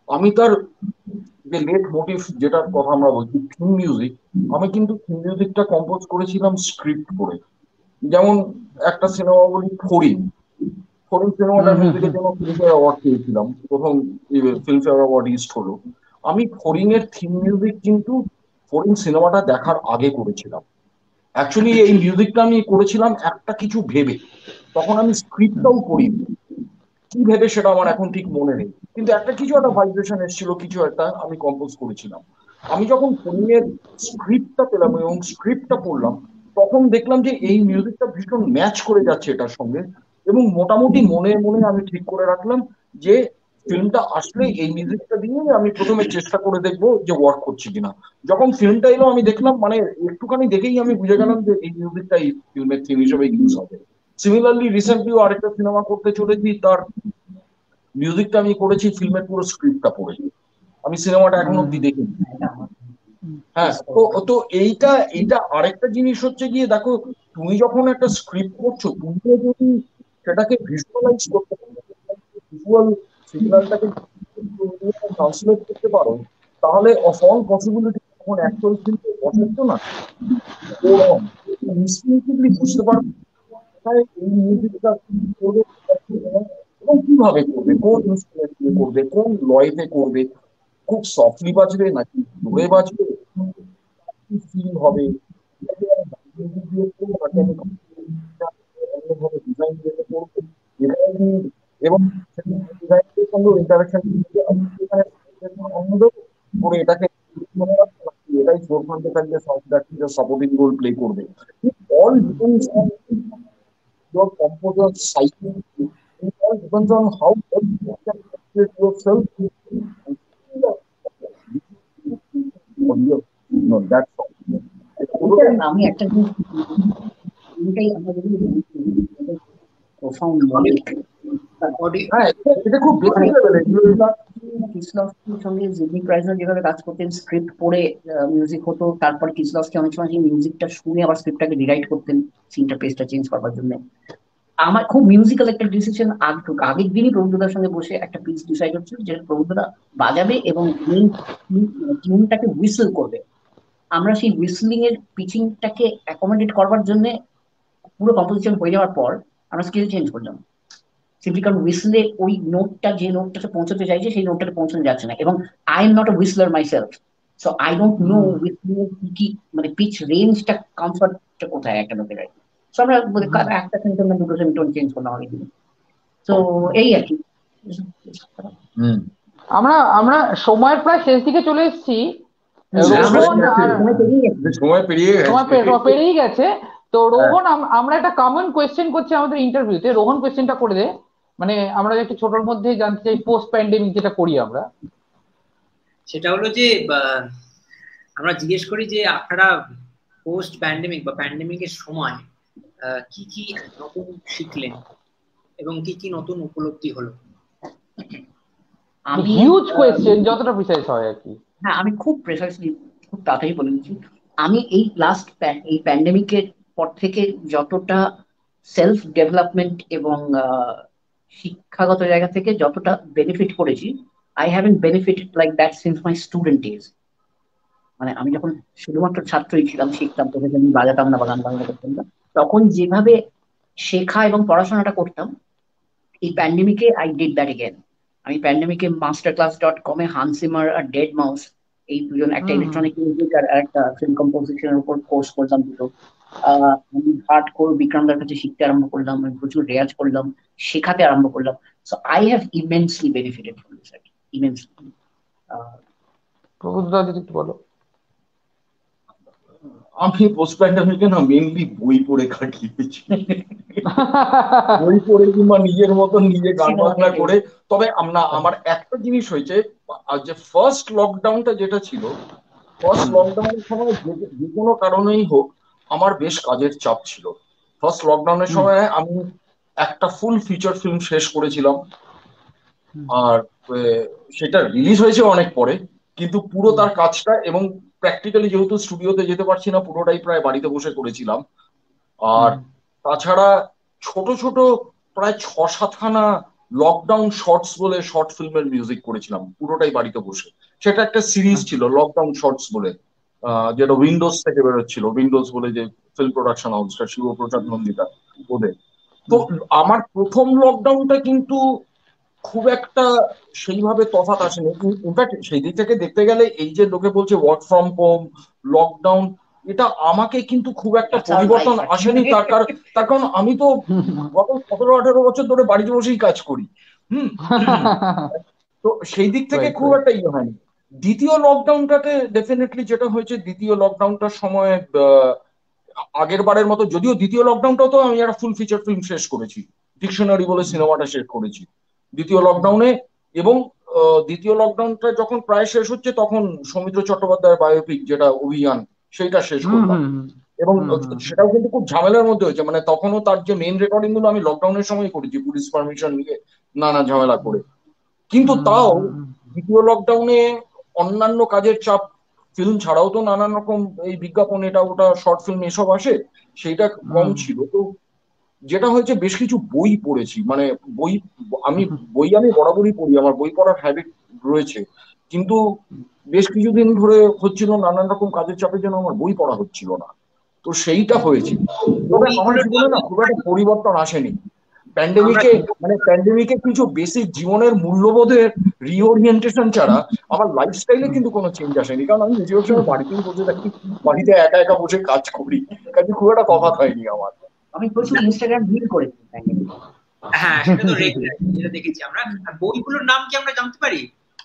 আমি তার যে লেট মোটিভ যেটার কথা আমরা বলছি থিম মিউজিক, আমি কিন্তু থিম মিউজিকটা কম্পোজ করেছিলাম স্ক্রিপ্ট করে। যেমন একটা সিনেমা বলি ফড়িং, ফড়িং সিনেমাটার মিউজিকের জন্য ফিল্মফেয়ার অ্যাওয়ার্ড পেয়েছিলাম, প্রথম ফিল্মফেয়ার অ্যাওয়ার্ড ইস্ট হলো। আমি ফড়িং এর থিম মিউজিক কিন্তু ফড়িং সিনেমাটা দেখার আগে করেছিলাম। অ্যাকচুয়ালি এই মিউজিকটা আমি করেছিলাম একটা কিছু ভেবে, তখন আমি স্ক্রিপ্টটাও করিনি, কি ভেবে সেটা আমার এখন ঠিক মনে নেই, কিন্তু একটা কিছু একটা ভাইব্রেশন এসেছিল, কিছু একটা আমি কম্পোজ করেছিলাম। আমি যখন ফড়িং এর স্ক্রিপ্টটা পেলাম এবং স্ক্রিপ্টটা পড়লাম, তখন দেখলাম যে এই মিউজিকটা ভীষণ ম্যাচ করে যাচ্ছে এটার সঙ্গে, এবং মোটামুটি মনে মনে আমি ঠিক করে রাখলাম যে ফিল্মটা আসলে এই মিউজিকটা দিয়ে আমি প্রথমে চেষ্টা করে দেখবো যে ওয়ার্ক করছে কিনা। যখন ফিল্মটা এলো আমি দেখলাম, মানে একটুখানি দেখেই আমি বুঝে গেলাম যে এই মিউজিকটা এই ফিল্মের থিম হিসেবে ইউজ হবে। সিমিলারলি রিসেন্টলিও আরেকটা সিনেমা করতে চলেছি, তার মিউজিকটা আমি করেছি ফিল্মের পুরো স্ক্রিপ্টটা পড়ে। আমি সিনেমাটা এখন অব্দি দেখিনি। হ্যাঁ, তো তো এইটা এইটা আরেকটা জিনিস হচ্ছে গিয়ে, দেখো তুমি যখন একটা স্ক্রিপ্ট করছো, তুমি যদি সেটাকে ভিজুয়ালাইজ করতে পারো, ভিজুয়াল সিগন্যালটাকে ট্রান্সলেট করতে পারো, তাহলে অফ অল পসিবিলিটি যখন অ্যাকচুয়াল ফিল্মে বসাচ্ছ না, ইনস্টিংটিভলি বুঝতে পারবে এই মিউজিকটা করবে এবং কিভাবে করবে, কোন ইনস্ট্রুমেন্ট দিয়ে করবে, কোন লয়েতে করবে, খুব সফটলি বাজবে নাকি জোরে বাজবে, কি ফিল হবে, এবং ডিজাইনের সঙ্গে ইন্টারাকশন করে এটাকে এটাই ফোরফ্রন্টে থাকবে, সাপোর্টিং রোল প্লে করবে। All depends on your composer psyche. It all depends on how well you can express yourself. No, that's all. আমি একটা জিনিস এটাই আমরা যদি প্রফাউন্ড মডেল হ্যাঁ, এটা খুব বেসিক লেভেলে। কিসলভস্কির সঙ্গে জিডনি প্রাইজনার যেভাবে কাজ করতেন, স্ক্রিপ্ট পড়ে মিউজিক হতো, তারপর কিসলভস্কি অনেক সময় মিউজিকটা শুনে আবার স্ক্রিপ্টটাকে রিরাইট করতেন সিনটা পেজটা চেঞ্জ করবার জন্য। আমার খুব মিউজিক্যাল একটা ডিসিশন আগের দিনই প্রবুদ্ধদার সঙ্গে বসে একটা পিস ডিসাইড হচ্ছিল যেটা প্রবুদ্ধদা বাজাবে এবং মেইন টিউনটাকে হুইসল করবে। আমরা সেই হুইসলিং এর পিচিংটাকে অ্যাকোমোডেট করবার জন্য পুরো কম্পোজিশন হয়ে যাওয়ার পর আমরা স্কেল চেঞ্জ করলাম, সিম্পলি কারণ হুইসলে ওই নোটটা যে নোটটাতে পৌঁছতে চাইছে সেই নোটটাতে পৌঁছানো যাচ্ছে না, এবং I am not a whistler myself, so I don't know whistling এর কি কি মানে পিচ রেঞ্জটা কমফর্টটা কোথায় একটা নোটে রাখি। সো আমরা একটা সেমিটোন না দুটো সেমিটোন চেঞ্জ করলাম অনেক দিন। তো এই আর কি। আমরা আমরা সময়ের প্রায় শেষ দিকে চলে এসেছি, সময় পেরিয়ে গেছে। তো রোহন, আমরা একটা কমন কোয়েশ্চেন করছি আমাদের ইন্টারভিউতে, রোহন কোয়েশ্চেনটা করে দে। মানে আমরা একটু ছোটর মধ্যে জানতে চাই পোস্ট প্যান্ডেমিক যেটা করি আমরা, সেটা হলো যে আমরা জিজ্ঞেস করি যে আপনারা পোস্ট প্যান্ডেমিক বা প্যান্ডেমিকের সময় কি কি নতুন শিখলেন এবং কি কি নতুন উপলব্ধি হলো। আমি হিউজ কোয়েশ্চেন, যতটা প্রিসাইজ হয় আর কি। হ্যাঁ, আমি খুব প্রিসাইজলি খুব তাড়াতাড়ি বলে দিচ্ছি। আমি এই লাস্ট এই প্যান্ডেমিকের পর থেকে যতটা সেলফ ডেভেলপমেন্ট এবং শিক্ষাগত জায়গা থেকে যতটা বেনিফিট করেছি, I haven't benefited like that since my student days. মানে আমি যখন শুধুমাত্র ছাত্রই ছিলাম, শিখতাম, তোকে আমি বাজাতাম না, বাগান বাগান করতাম না, তখন যেভাবে শেখা এবং পড়াশোনাটা করতাম, এই প্যান্ডেমিকে আই ডিড দ্যাট এগেন। আমি প্যান্ডেমিকে মাস্টার ক্লাস ডট কমে হানসিমার আর ডেড মাউস এই দুজন, একটা ইলেকট্রনিক মিউজিক আর একটা ফিল্ম কম্পোজিশনের উপর কোর্স করলাম দুটো। আহ আমি হার্ড কোর বিক্রমদার কাছে শিখতে আরম্ভ করলাম, আমি প্রচুর রেয়াজ করলাম, শেখাতে আরম্ভ করলাম। So I have immensely benefited from this, immensely. প্রবুদ্ধদা যদি একটু বলো। আমি পোস্ট প্যান্ডেমিকে না মেইনলি বই পড়ে কাটিয়েছি, বই পড়ে কিংবা নিজের মতন নিজে গান বাজনা করে। তবে আমরা আমার একটা জিনিস হয়েছে, যে ফার্স্ট লকডাউনটা যেটা ছিল, ফার্স্ট লকডাউনের সময় যে কোনো কারণেই হোক আমার বেশ কাজের চাপ ছিল। ফার্স্ট লকডাউনের সময় আমি একটা ফুল ফিচার ফিল্ম শেষ করেছিলাম, আর সেটা রিলিজ হয়েছে অনেক পরে, কিন্তু পুরো তার কাজটা, এবং প্র্যাকটিক্যালি যেহেতু স্টুডিওতে যেতে পারছি না, পুরোটাই প্রায় বাড়িতে বসে করেছিলাম। আর তাছাড়া ছোট ছোট প্রায় ছ সাতখানা লকডাউন শর্টস বলে শর্ট ফিল্মের মিউজিক করেছিলাম পুরোটাই বাড়িতে বসে। সেটা একটা সিরিজ ছিল লকডাউন শর্টস বলে, আহ, যেটা উইন্ডোজ থেকে বেরোচ্ছিল, উইন্ডোজ বলে যে ফিল্ম প্রোডাকশন হাউসটা শিবপ্রসাদ নন্দিতা ওদের। তো আমার প্রথম লকডাউনটা কিন্তু খুব একটা সেইভাবে তফাৎ আসেনি। ইনফ্যাক্ট সেই দিক থেকে দেখতে গেলে এই যে লোকে বলছে ওয়ার্ক ফ্রম হোম, লকডাউন, এটা আমাকে কিন্তু খুব একটা পরিবর্তন আসেনি। তার কারণ তার কারণ আমি তো গত সতেরো আঠেরো বছর ধরে বাড়িতে বসেই কাজ করি। হুম। তো সেই দিক থেকে খুব একটা ইয়ে হয়নি। দ্বিতীয় লকডাউনটাতে ডেফিনেটলি যেটা হয়েছে, দ্বিতীয় লকডাউনটার সময় আগের বারের মতো, যদিও দ্বিতীয় লকডাউনটাও তো আমি একটা ফুল ফিচার ফিল্ম শেষ করেছি, ডিকশনারি বলে সিনেমাটা শেষ করেছি দ্বিতীয় লকডাউনে। এবং দ্বিতীয় লকডাউনটা যখন প্রায় শেষ হচ্ছে তখন সৌমিত্র চট্টোপাধ্যায়ের বায়োপিক যেটা অভিযান, সেইটা শেষ করলাম। এবং সেটাও কিন্তু খুব ঝামেলার মধ্যে হয়েছে, মানে তখনও তার যে মেন রেকর্ডিং গুলো আমি লকডাউনের সময় করেছি পুলিশ পারমিশন নিয়ে নানা ঝামেলা করে। কিন্তু তাও দ্বিতীয় লকডাউনে অন্যান্য কাজের চাপ, ফিল্ম ছাড়াও তো নানান রকম এই বিজ্ঞাপন এটা ওটা শর্ট ফিল্ম এসব আসে, সেইটা কম ছিল। তো যেটা হয়েছে বেশ কিছু বই পড়েছি, মানে বই আমি বই আমি বরাবরই পড়ি, আমার বই পড়ার হ্যাবিট রয়েছে, কিন্তু বেশ কিছুদিন ধরে হচ্ছিল নানান রকম কাজের চাপের জন্য আমার বই পড়া হচ্ছিল না। তো সেইটা হয়েছে। তবে আমার জীবনে না খুব একটা পরিবর্তন আসেনি প্যান্ডেমিকে, মানে প্যান্ডেমিকে কিছু বেসিক জীবনের মূল্যবোধের রিওরিয়েন্টেশন ছাড়া আমার লাইফস্টাইলে কিন্তু কোনো চেঞ্জ আসেনি। কারণ আমি বেশিরভাগ সময় বাড়িতেই বসে থাকি, বাড়িতে একা একা বসে কাজ করি, কাজে খুব একটা তফাৎ হয়নি আমার। আমি প্রচুর ইনস্টাগ্রাম রিল করেছি। হ্যাঁ, সেটা তো রেগুলার যেটা দেখেছি আমরা। আর বইগুলোর নাম কি আমরা জানতে পারি?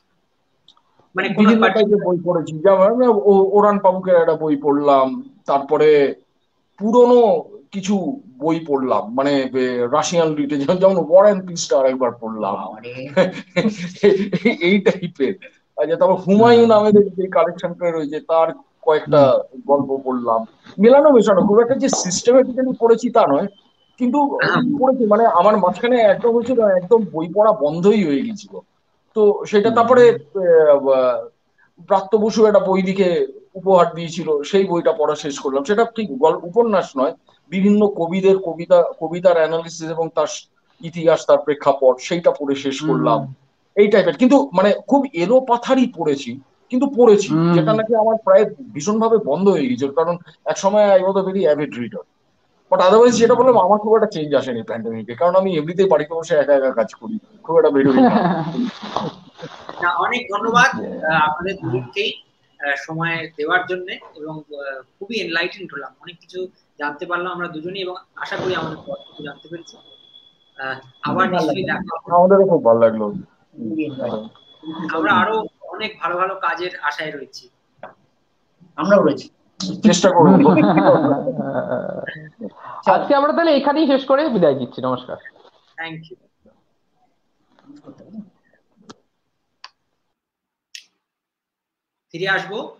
মানে বিভিন্ন টাইপের বই পড়েছি, যেমন ওরান পাবুকের একটা বই পড়লাম, তারপরে পুরনো কিছু বই পড়লাম, মানে রাশিয়ান লিটারেচার, যেমন ওয়ার অ্যান্ড পিসটা একবার পড়লাম, এই টাইপের। আচ্ছা, তারপর হুমায়ুন আহমেদের যে কালেকশনটা রয়েছে তার কয়েকটা গল্প পড়লাম, মেলানো মেশানো, খুব একটা যে সিস্টেমেটিক্যালি পড়েছি তা নয়, কিন্তু পড়েছি। মানে আমার মাঝখানে একদম হয়েছিল, একদম বই পড়া বন্ধই হয়ে গেছিল। তো সেটা তারপরে প্রাপ্ত বসু একটা বই লিখে উপহার দিয়েছিল, সেই বইটা পড়া শেষ করলাম। সেটা ঠিক উপন্যাস নয়, বিভিন্ন কবিদের কবিতা, কবিতার অ্যানালিসিস এবং তার ইতিহাস, তার প্রেক্ষাপট, সেইটা পড়ে শেষ করলাম, এই টাইপের। কিন্তু মানে খুব এলো পাথারই পড়েছি, কিন্তু পড়েছি, যেটা নাকি আমার প্রায় ভীষণভাবে বন্ধ হয়ে গেছিল, কারণ এক সময় I was a very avid reader. But otherwise যেটা বললাম, আমার খুব একটা চেঞ্জ আসেনি প্যান্ডেমিকে, কারণ আমি এমনিতেই বাড়িতে বসে একা একা কাজ করি, খুব একটা বেরোই না। অনেক ধন্যবাদ আপনাদের দুজনকেই সময় দেওয়ার জন্য, এবং খুবই এনলাইটেন্ড হলাম, অনেক কিছু জানতে পারলাম আমরা দুজনেই, এবং আশা করি আমাদের কিছু জানতে পেরেছি। আবার নিশ্চয়ই দেখা হবে। আমাদেরও খুব ভালো লাগলো। আমরা আরো অনেক ভালো ভালো কাজের আশায় রয়েছি। আমরাও রয়েছি, চেষ্টা করব। আজকে আমরা তাহলে এখানেই শেষ করে বিদায় দিচ্ছি। নমস্কার। Thank you. ফিরে আসবো